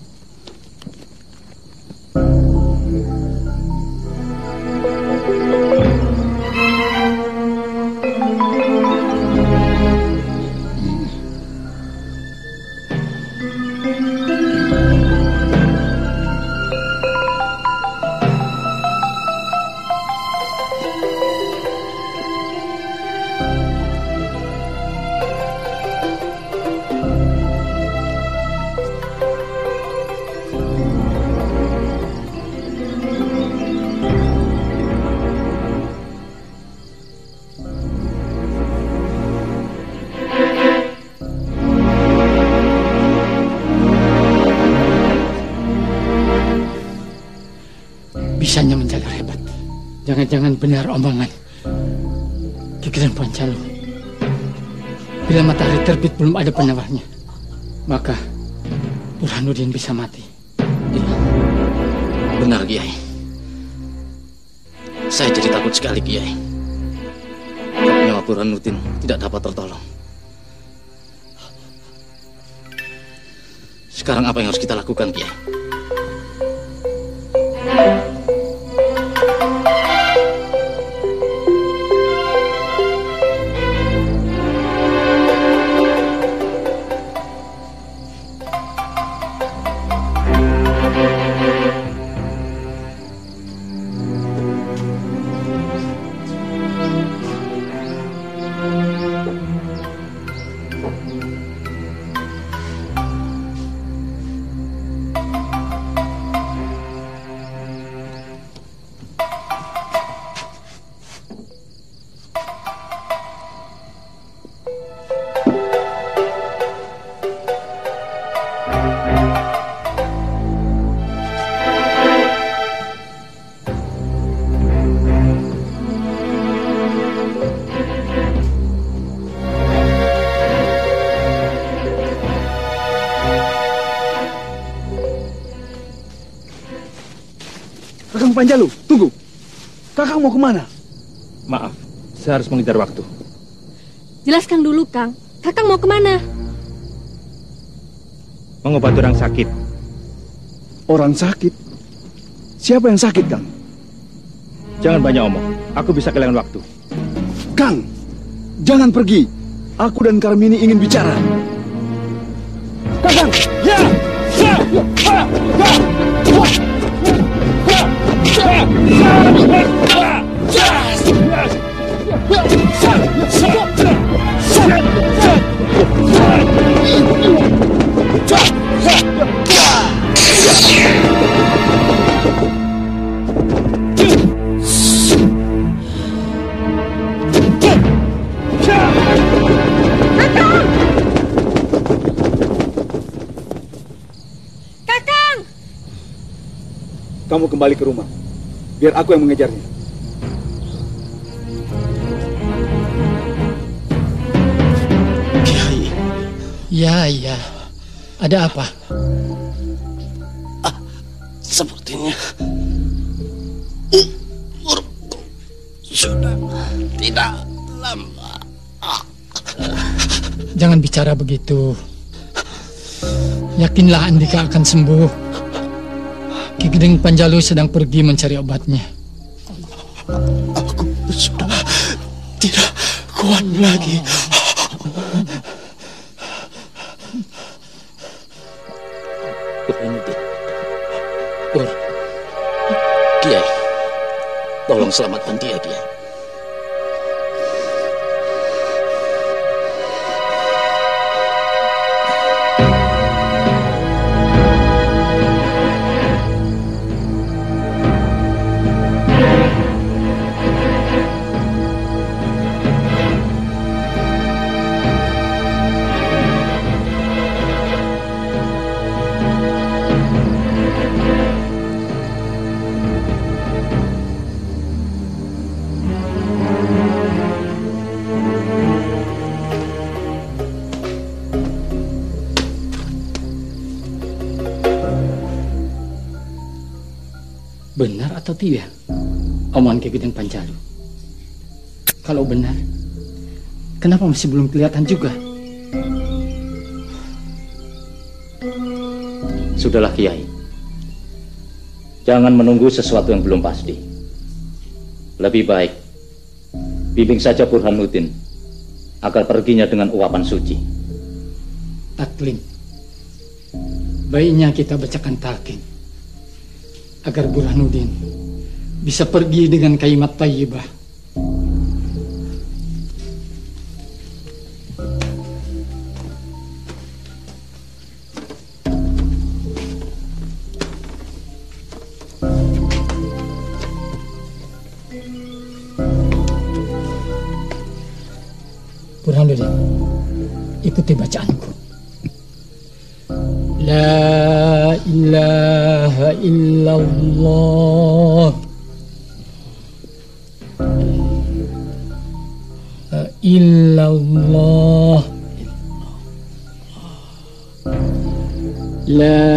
Bisanya menjaga hebat. Jangan-jangan benar omongan Ki Gedeng Pancalu. Bila matahari terbit belum ada penawarnya, maka Burhanuddin bisa mati. Iya, benar Kiai. Saya jadi takut sekali Kiai. Kalau nyawa Burhanuddin tidak dapat tertolong. Sekarang apa yang harus kita lakukan Kiai? Kakang Panjalu, tunggu. Kakang mau kemana? Maaf, saya harus mengejar waktu. Jelaskan dulu, Kang. Kakang mau kemana? Mengobati orang sakit. Orang sakit? Siapa yang sakit, Kang? Jangan banyak omong. Aku bisa kehilangan waktu. Kang, jangan pergi. Aku dan Karmini ingin bicara. Kakang! Ya! Ya! Ya! Ya! Kakang! Kamu kembali ke rumah. Biar aku yang mengejarnya. Kiai. Ya, ya. Ada apa? Ah, sepertinya umurku sudah tidak lama. Ah. Jangan bicara begitu. Yakinlah Andika akan sembuh. Ki Gedeng Panjalu sedang pergi mencari obatnya. Aku sudah tidak kuat lagi. Burhanuddin. Bur. Kiai. Tolong selamatkan dia, Kiai. Benar atau tidak omongan Ki Gedeng Panjalu? Kalau benar, kenapa masih belum kelihatan juga? Sudahlah Kiai. Jangan menunggu sesuatu yang belum pasti. Lebih baik bimbing saja Burhanuddin agar perginya dengan uapan suci. Taklim. Baiknya kita bacakan talqin agar Burhanuddin bisa pergi dengan kalimat thayyibah. Burhanuddin, ikuti bacaanku. La ilaha illallah. La illallah. La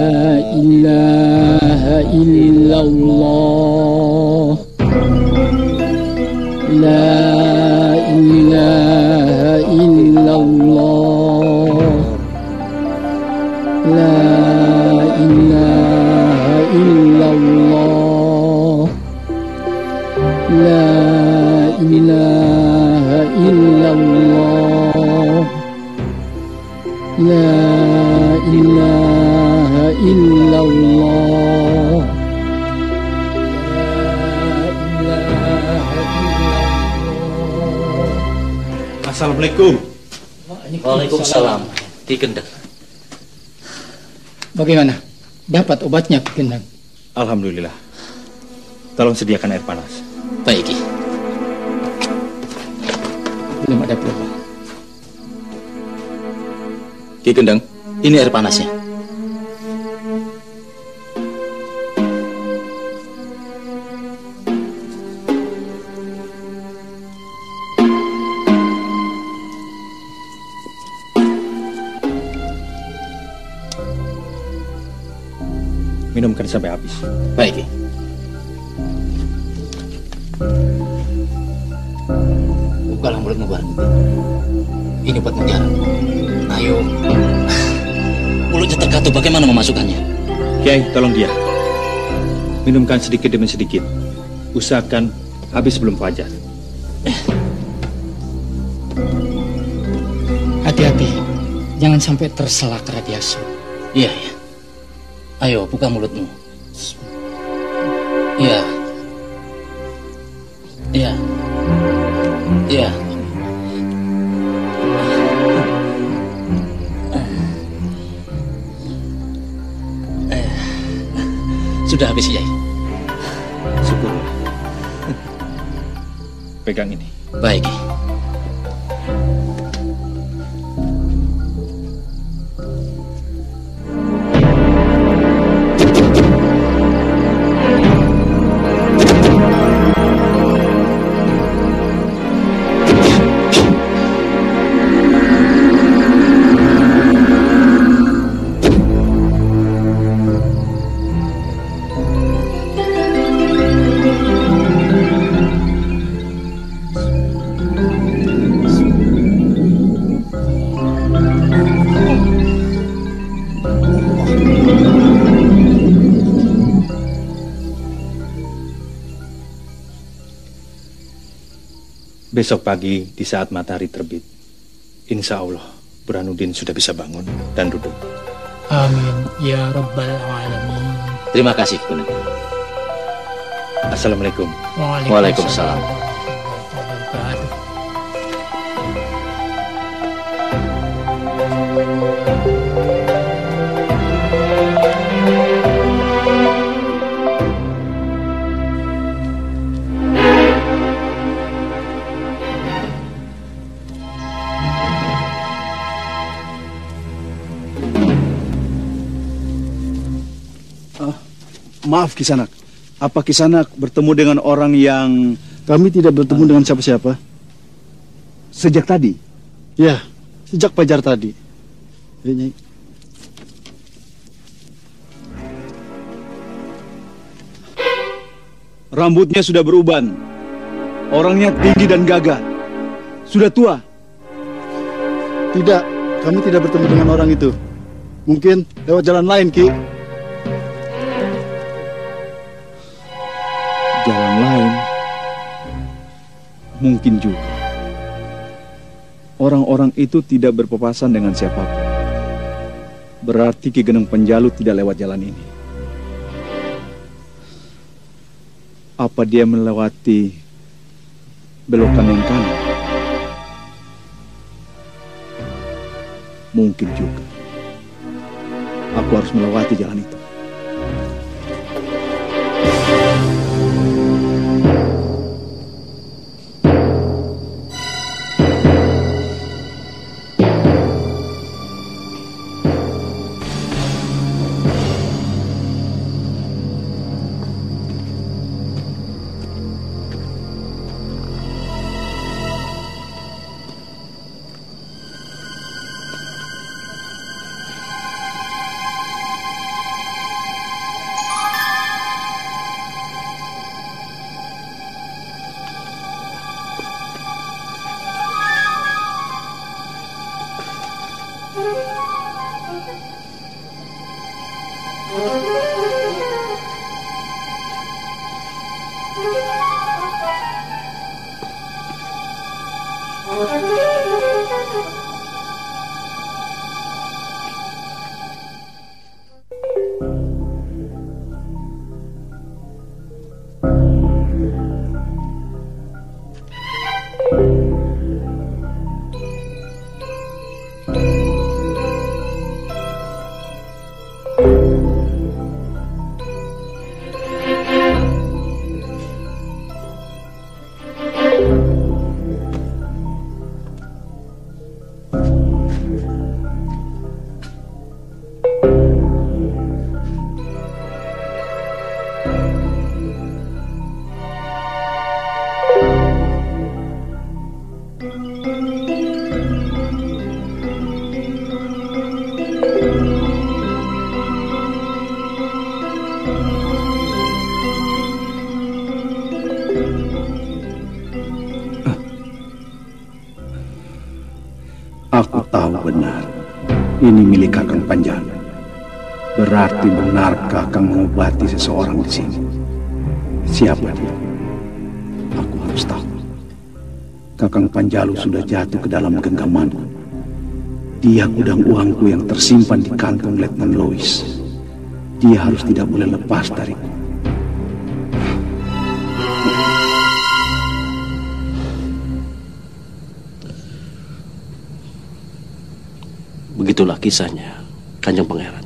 ilaha illallah. La ilaha illallah. La ilaha illallah. La ilaha illallah. La ilaha illallah. Assalamualaikum. Waalaikumsalam. Ki Gendeng. Bagaimana? Dapat obatnya, Ki Gendeng? Alhamdulillah. Tolong sediakan air panas. Baik, Ki. Belum ada perubahan. Ki Gendeng, ini air panasnya. Minumkan sampai habis. Baik, Ki. Bukalah mulutmu, Burhanuddin. Ini buat penjara. Ayo. Mulutnya terkatup, bagaimana memasukkannya? Kiai, tolong dia. Minumkan sedikit demi sedikit. Usahakan habis sebelum fajar. Hati-hati, jangan sampai terselak radiasi. Iya, iya. Ayo, buka mulutmu. Iya. Iya. Iya. Sudah habis, Kiai. Syukur. Pegang ini. Baik. Besok pagi di saat matahari terbit, insya Allah Burhanuddin sudah bisa bangun dan duduk. Amin ya rabbal alamin. Terima kasih, Gunung. Assalamualaikum. Waalaikumsalam. Maaf Kisanak, apa Kisanak bertemu dengan orang yang... Kami tidak bertemu uh, dengan siapa-siapa. Sejak tadi? Ya, sejak fajar tadi. Ya, Nyai. Rambutnya sudah beruban. Orangnya tinggi dan gagah. Sudah tua? Tidak, kami tidak bertemu dengan orang itu. Mungkin lewat jalan lain, Ki. Jalan lain? Mungkin juga. Orang-orang itu tidak berpapasan dengan siapapun. Berarti Ki Geneng Penjalu tidak lewat jalan ini. Apa dia melewati belokan yang kanan? Mungkin juga. Aku harus melewati jalan itu. Aku tahu benar, ini milik Kakang Panjalu. Berarti benar Kakang mengobati seseorang di sini. Siapa dia? Aku harus tahu. Kakang Panjalu sudah jatuh ke dalam genggamanku. Dia gudang uangku yang tersimpan di kantong Letnan Lois. Dia harus tidak boleh lepas dariku. Begitulah kisahnya, Kanjeng Pangeran.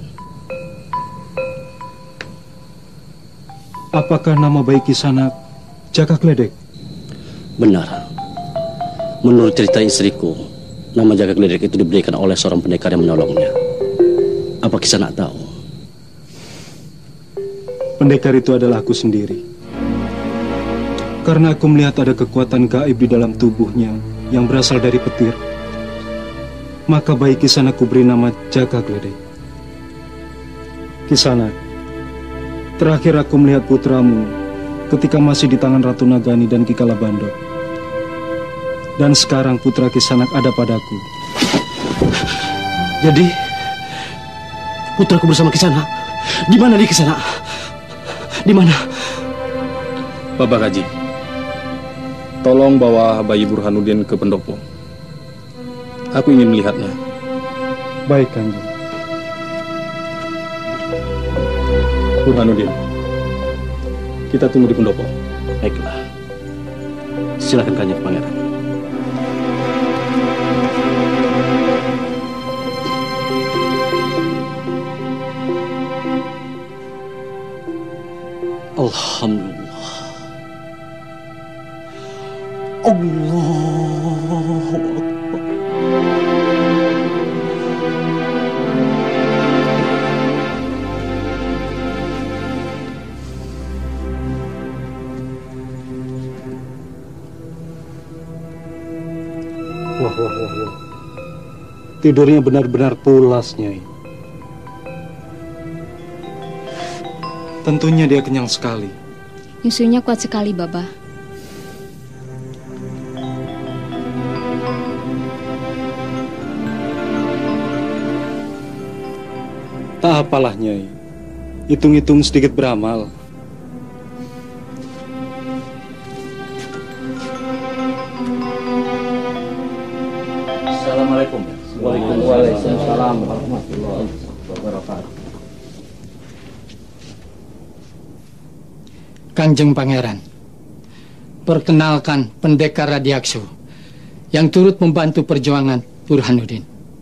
Apakah nama baik Kisanak Jaka Gledek? Benar. Menurut cerita istriku, nama Jaka Gledek itu diberikan oleh seorang pendekar yang menolongnya. Apa Kisanak tahu? Pendekar itu adalah aku sendiri. Karena aku melihat ada kekuatan gaib di dalam tubuhnya yang berasal dari petir. Maka baik Kisanak ku beri nama Jaka Gledek. Kisanak, terakhir aku melihat putramu ketika masih di tangan Ratu Nagani dan Ki Kalabando. Dan sekarang putra Kisanak ada padaku. Jadi, putraku bersama Kisanak? Di mana dia Kisanak? Di mana? Bapak Haji, tolong bawa bayi Burhanuddin ke pendopo. Aku ingin melihatnya. Baik, Kanjeng. Burhanuddin, kita tunggu di pendopo. Baiklah. Silakan Kanjeng Pangeran. Alhamdulillah. Allahu Akbar. Wah, wah, wah, wah. Tidurnya benar-benar pulas, Nyai. Tentunya dia kenyang sekali. Nyusunya kuat sekali, Baba. Apalah Nyai, hitung-hitung sedikit beramal. Assalamualaikum. Waalaikumsalam warahmatullahi wabarakatuh. Kanjeng Pangeran, perkenalkan Pendekar Radiakso yang turut membantu perjuangan Burhanuddin.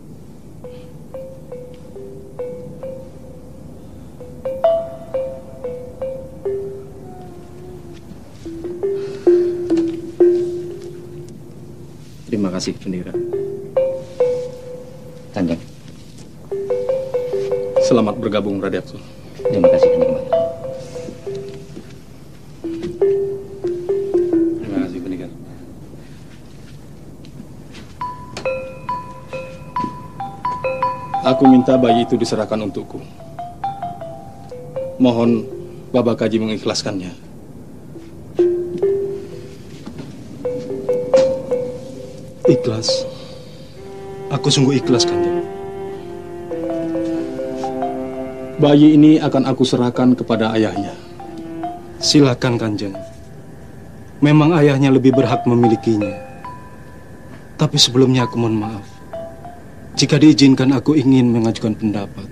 Terima kasih, Pendekar. Kanjeng. Selamat bergabung, Radiakso. Terima kasih, Kanjeng. Terima kasih, Pendekar. Aku minta bayi itu diserahkan untukku. Mohon Baba Kaji mengikhlaskannya. Ikhlas. Aku sungguh ikhlas, Kanjeng. Bayi ini akan aku serahkan kepada ayahnya. Silakan, Kanjeng. Memang ayahnya lebih berhak memilikinya. Tapi sebelumnya aku mohon maaf. Jika diizinkan, aku ingin mengajukan pendapat.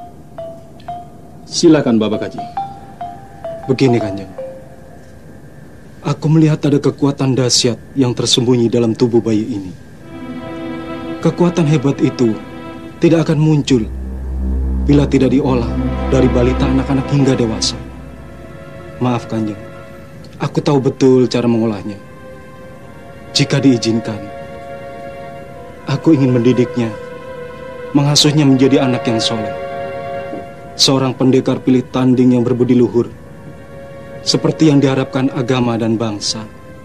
Silakan, Baba Kaji. Begini, Kanjeng. Aku melihat ada kekuatan dahsyat yang tersembunyi dalam tubuh bayi ini. Kekuatan hebat itu tidak akan muncul bila tidak diolah dari balita, anak-anak hingga dewasa. Maaf, Kanjeng, aku tahu betul cara mengolahnya. Jika diizinkan, aku ingin mendidiknya, mengasuhnya menjadi anak yang soleh, seorang pendekar pilih tanding yang berbudi luhur, seperti yang diharapkan agama dan bangsa.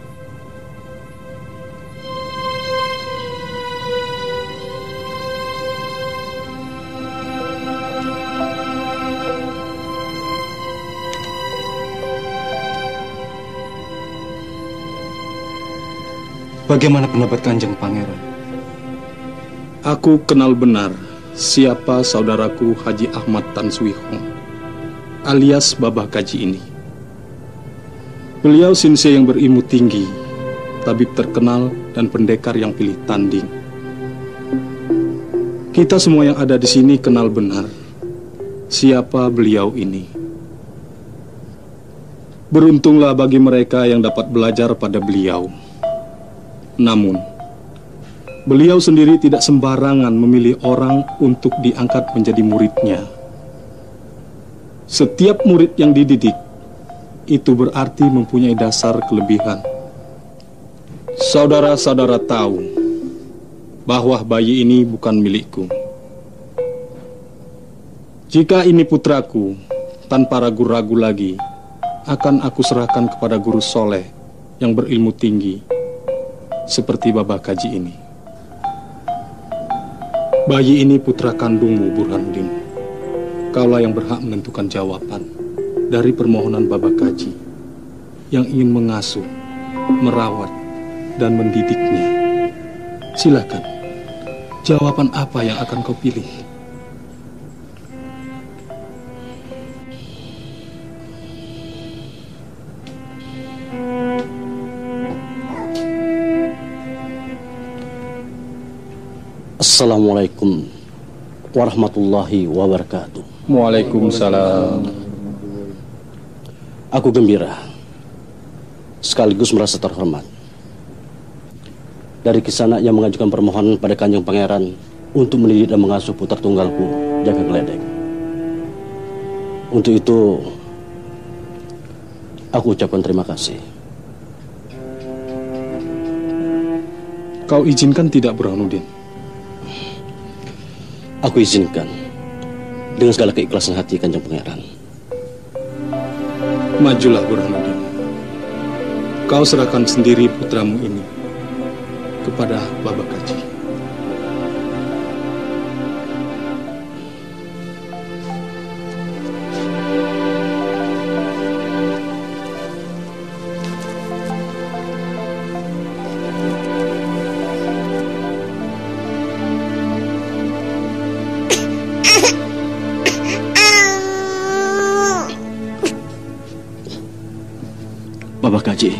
Bagaimana pendapat Kanjeng Pangeran? Aku kenal benar siapa saudaraku Haji Ahmad Tan Swi Hong, alias Baba Kaji ini. Beliau sinse yang berilmu tinggi, tabib terkenal, dan pendekar yang pilih tanding. Kita semua yang ada di sini kenal benar siapa beliau ini. Beruntunglah bagi mereka yang dapat belajar pada beliau. Namun, beliau sendiri tidak sembarangan memilih orang untuk diangkat menjadi muridnya. Setiap murid yang dididik itu berarti mempunyai dasar kelebihan. Saudara-saudara tahu bahwa bayi ini bukan milikku. Jika ini putraku, tanpa ragu-ragu lagi akan aku serahkan kepada guru soleh yang berilmu tinggi seperti Baba Kaji ini. Bayi ini putra kandungmu, Burhanuddin. Kaulah yang berhak menentukan jawaban dari permohonan Baba Kaji yang ingin mengasuh, merawat, dan mendidiknya. Silakan, jawaban apa yang akan kau pilih? Assalamualaikum warahmatullahi wabarakatuh. Waalaikumsalam. Aku gembira, sekaligus merasa terhormat dari kisanak yang mengajukan permohonan pada Kanjeng Pangeran untuk mendidik dan mengasuh putra tunggalku, Jaka Gledek. Untuk itu, aku ucapkan terima kasih. Kau izinkan tidak, Burhanuddin? Aku izinkan dengan segala keikhlasan hati, Kanjeng Pangeran. Majulah, Burhanuddin. Kau serahkan sendiri putramu ini kepada Baba Kaji. Gaji.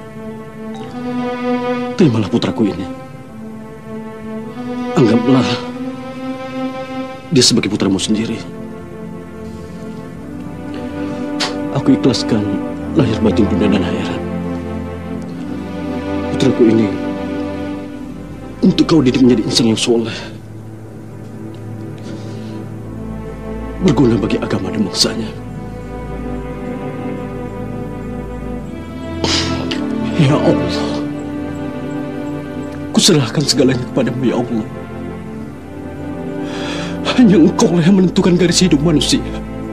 Terimalah putraku ini. Anggaplah dia sebagai putramu sendiri. Aku ikhlaskan lahir batin dunia dan akhirat. Putraku ini untuk kau didik menjadi insan yang soleh, berguna bagi agama dan bangsanya. Ya Allah, kuserahkan segalanya kepadamu ya Allah. Hanya Engkau yang menentukan garis hidup manusia.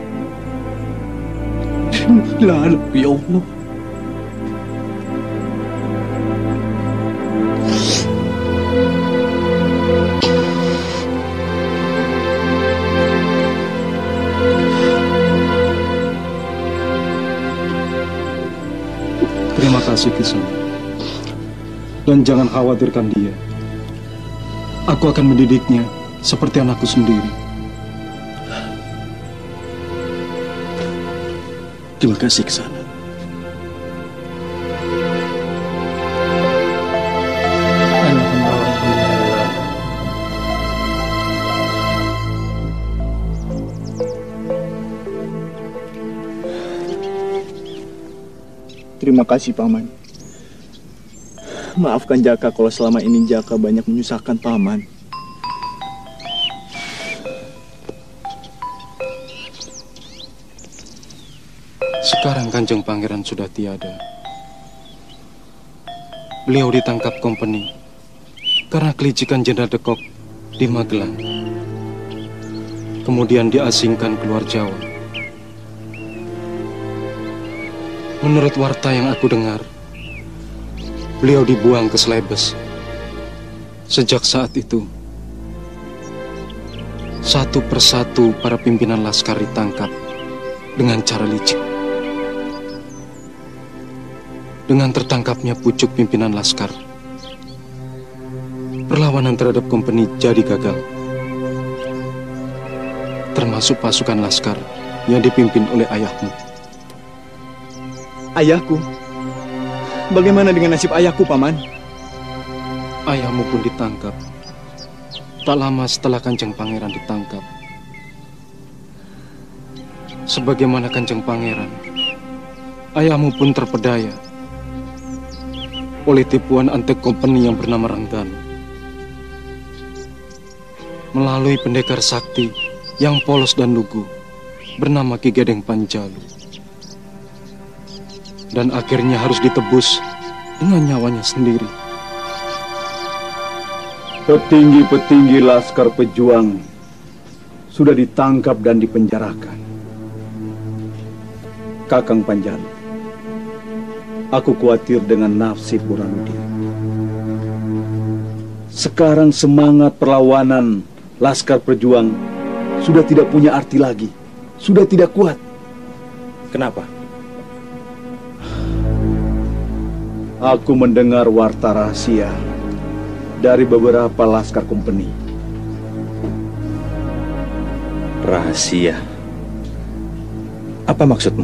Lindungilah anakku ya Allah. Terima kasih Kisan. Dan jangan khawatirkan dia. Aku akan mendidiknya seperti anakku sendiri. Terima kasih Kisan. Terima kasih Paman. Maafkan Jaka kalau selama ini Jaka banyak menyusahkan Paman. Sekarang Kanjeng Pangeran sudah tiada. Beliau ditangkap kompeni karena kelicikan Jenderal Dekok di Magelang. Kemudian diasingkan keluar Jawa. Menurut warta yang aku dengar, beliau dibuang ke Slebes. Sejak saat itu, satu persatu para pimpinan laskar ditangkap dengan cara licik. Dengan tertangkapnya pucuk pimpinan laskar, perlawanan terhadap kompeni jadi gagal. Termasuk pasukan laskar yang dipimpin oleh ayahmu. Ayahku? Bagaimana dengan nasib ayahku, Paman? Ayahmu pun ditangkap. Tak lama setelah Kanjeng Pangeran ditangkap. Sebagaimana Kanjeng Pangeran, ayahmu pun terpedaya oleh tipuan antek kompeni yang bernama Rengganu. Melalui pendekar sakti yang polos dan lugu bernama Ki Gedeng Panjalu. Dan akhirnya harus ditebus dengan nyawanya sendiri. Petinggi-petinggi laskar pejuang sudah ditangkap dan dipenjarakan. Kakang Panjalu, aku khawatir dengan nasib Burhanuddin. Sekarang semangat perlawanan laskar pejuang sudah tidak punya arti lagi, sudah tidak kuat. Kenapa? Aku mendengar warta rahasia dari beberapa laskar kompeni. Rahasia? Apa maksudmu?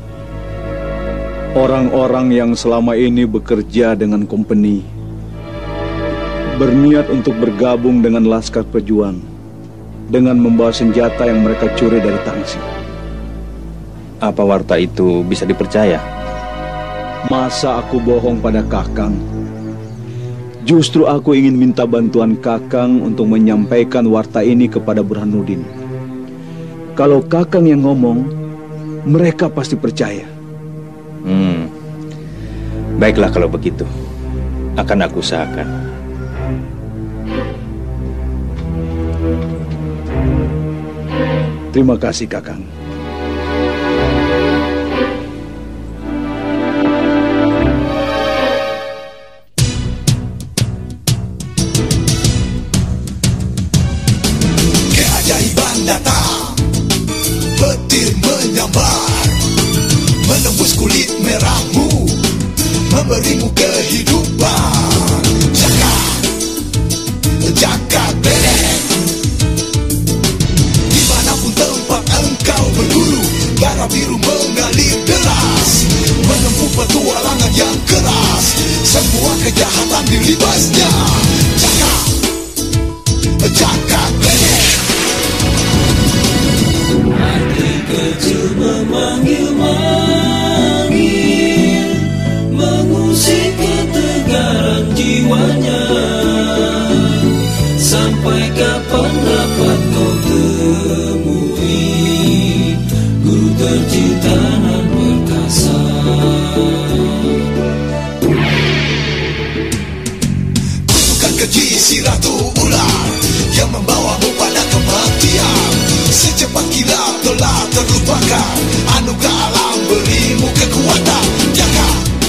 Orang-orang yang selama ini bekerja dengan kompeni berniat untuk bergabung dengan laskar pejuang dengan membawa senjata yang mereka curi dari Tangsi. Apa warta itu bisa dipercaya? Masa aku bohong pada Kakang? Justru aku ingin minta bantuan Kakang untuk menyampaikan warta ini kepada Burhanuddin. Kalau Kakang yang ngomong, mereka pasti percaya. Hmm, baiklah kalau begitu. Akan aku usahakan. Terima kasih, Kakang. Keajaiban datang, petir menyambar, menembus kulit merahmu, memberimu kehidupan. Jaka, Jaka Bedeng, dimanapun tempat engkau berguru, darah biru mengalir deras, menempuh petualangan dapat kau temui, guru tercinta nan perkasa. Kutukan keji si ratu ular yang membawamu pada kematian. Secepat kilat telah terlupakan, anugerah alam berimu kekuatan. Jaka,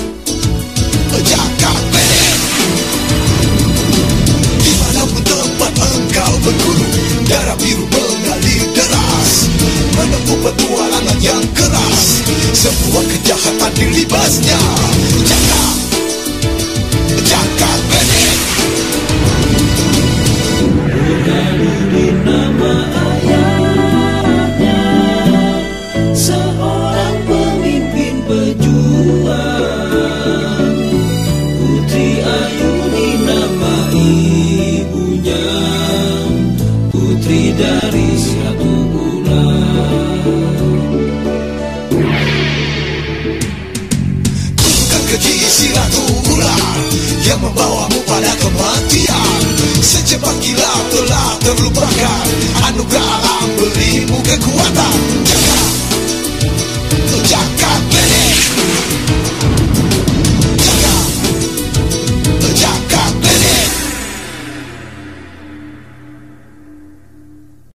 Jaka Benet, dimanapun tempat engkau berguru, darah biru mengalir deras, menempuh petualangan yang keras, semua kejahatan dilibasnya. Jaka, Jaka Benet. Mengalurin nama ayahnya, seorang pemimpin pejuang. Putri Ayuni nama ibunya, putri dari Ratu Ular. Kutukan keji si ratu ular yang membawamu pada kematian. Secepat kilat telah terlupakan, anugerah alam berimu kekuatan. Jaka,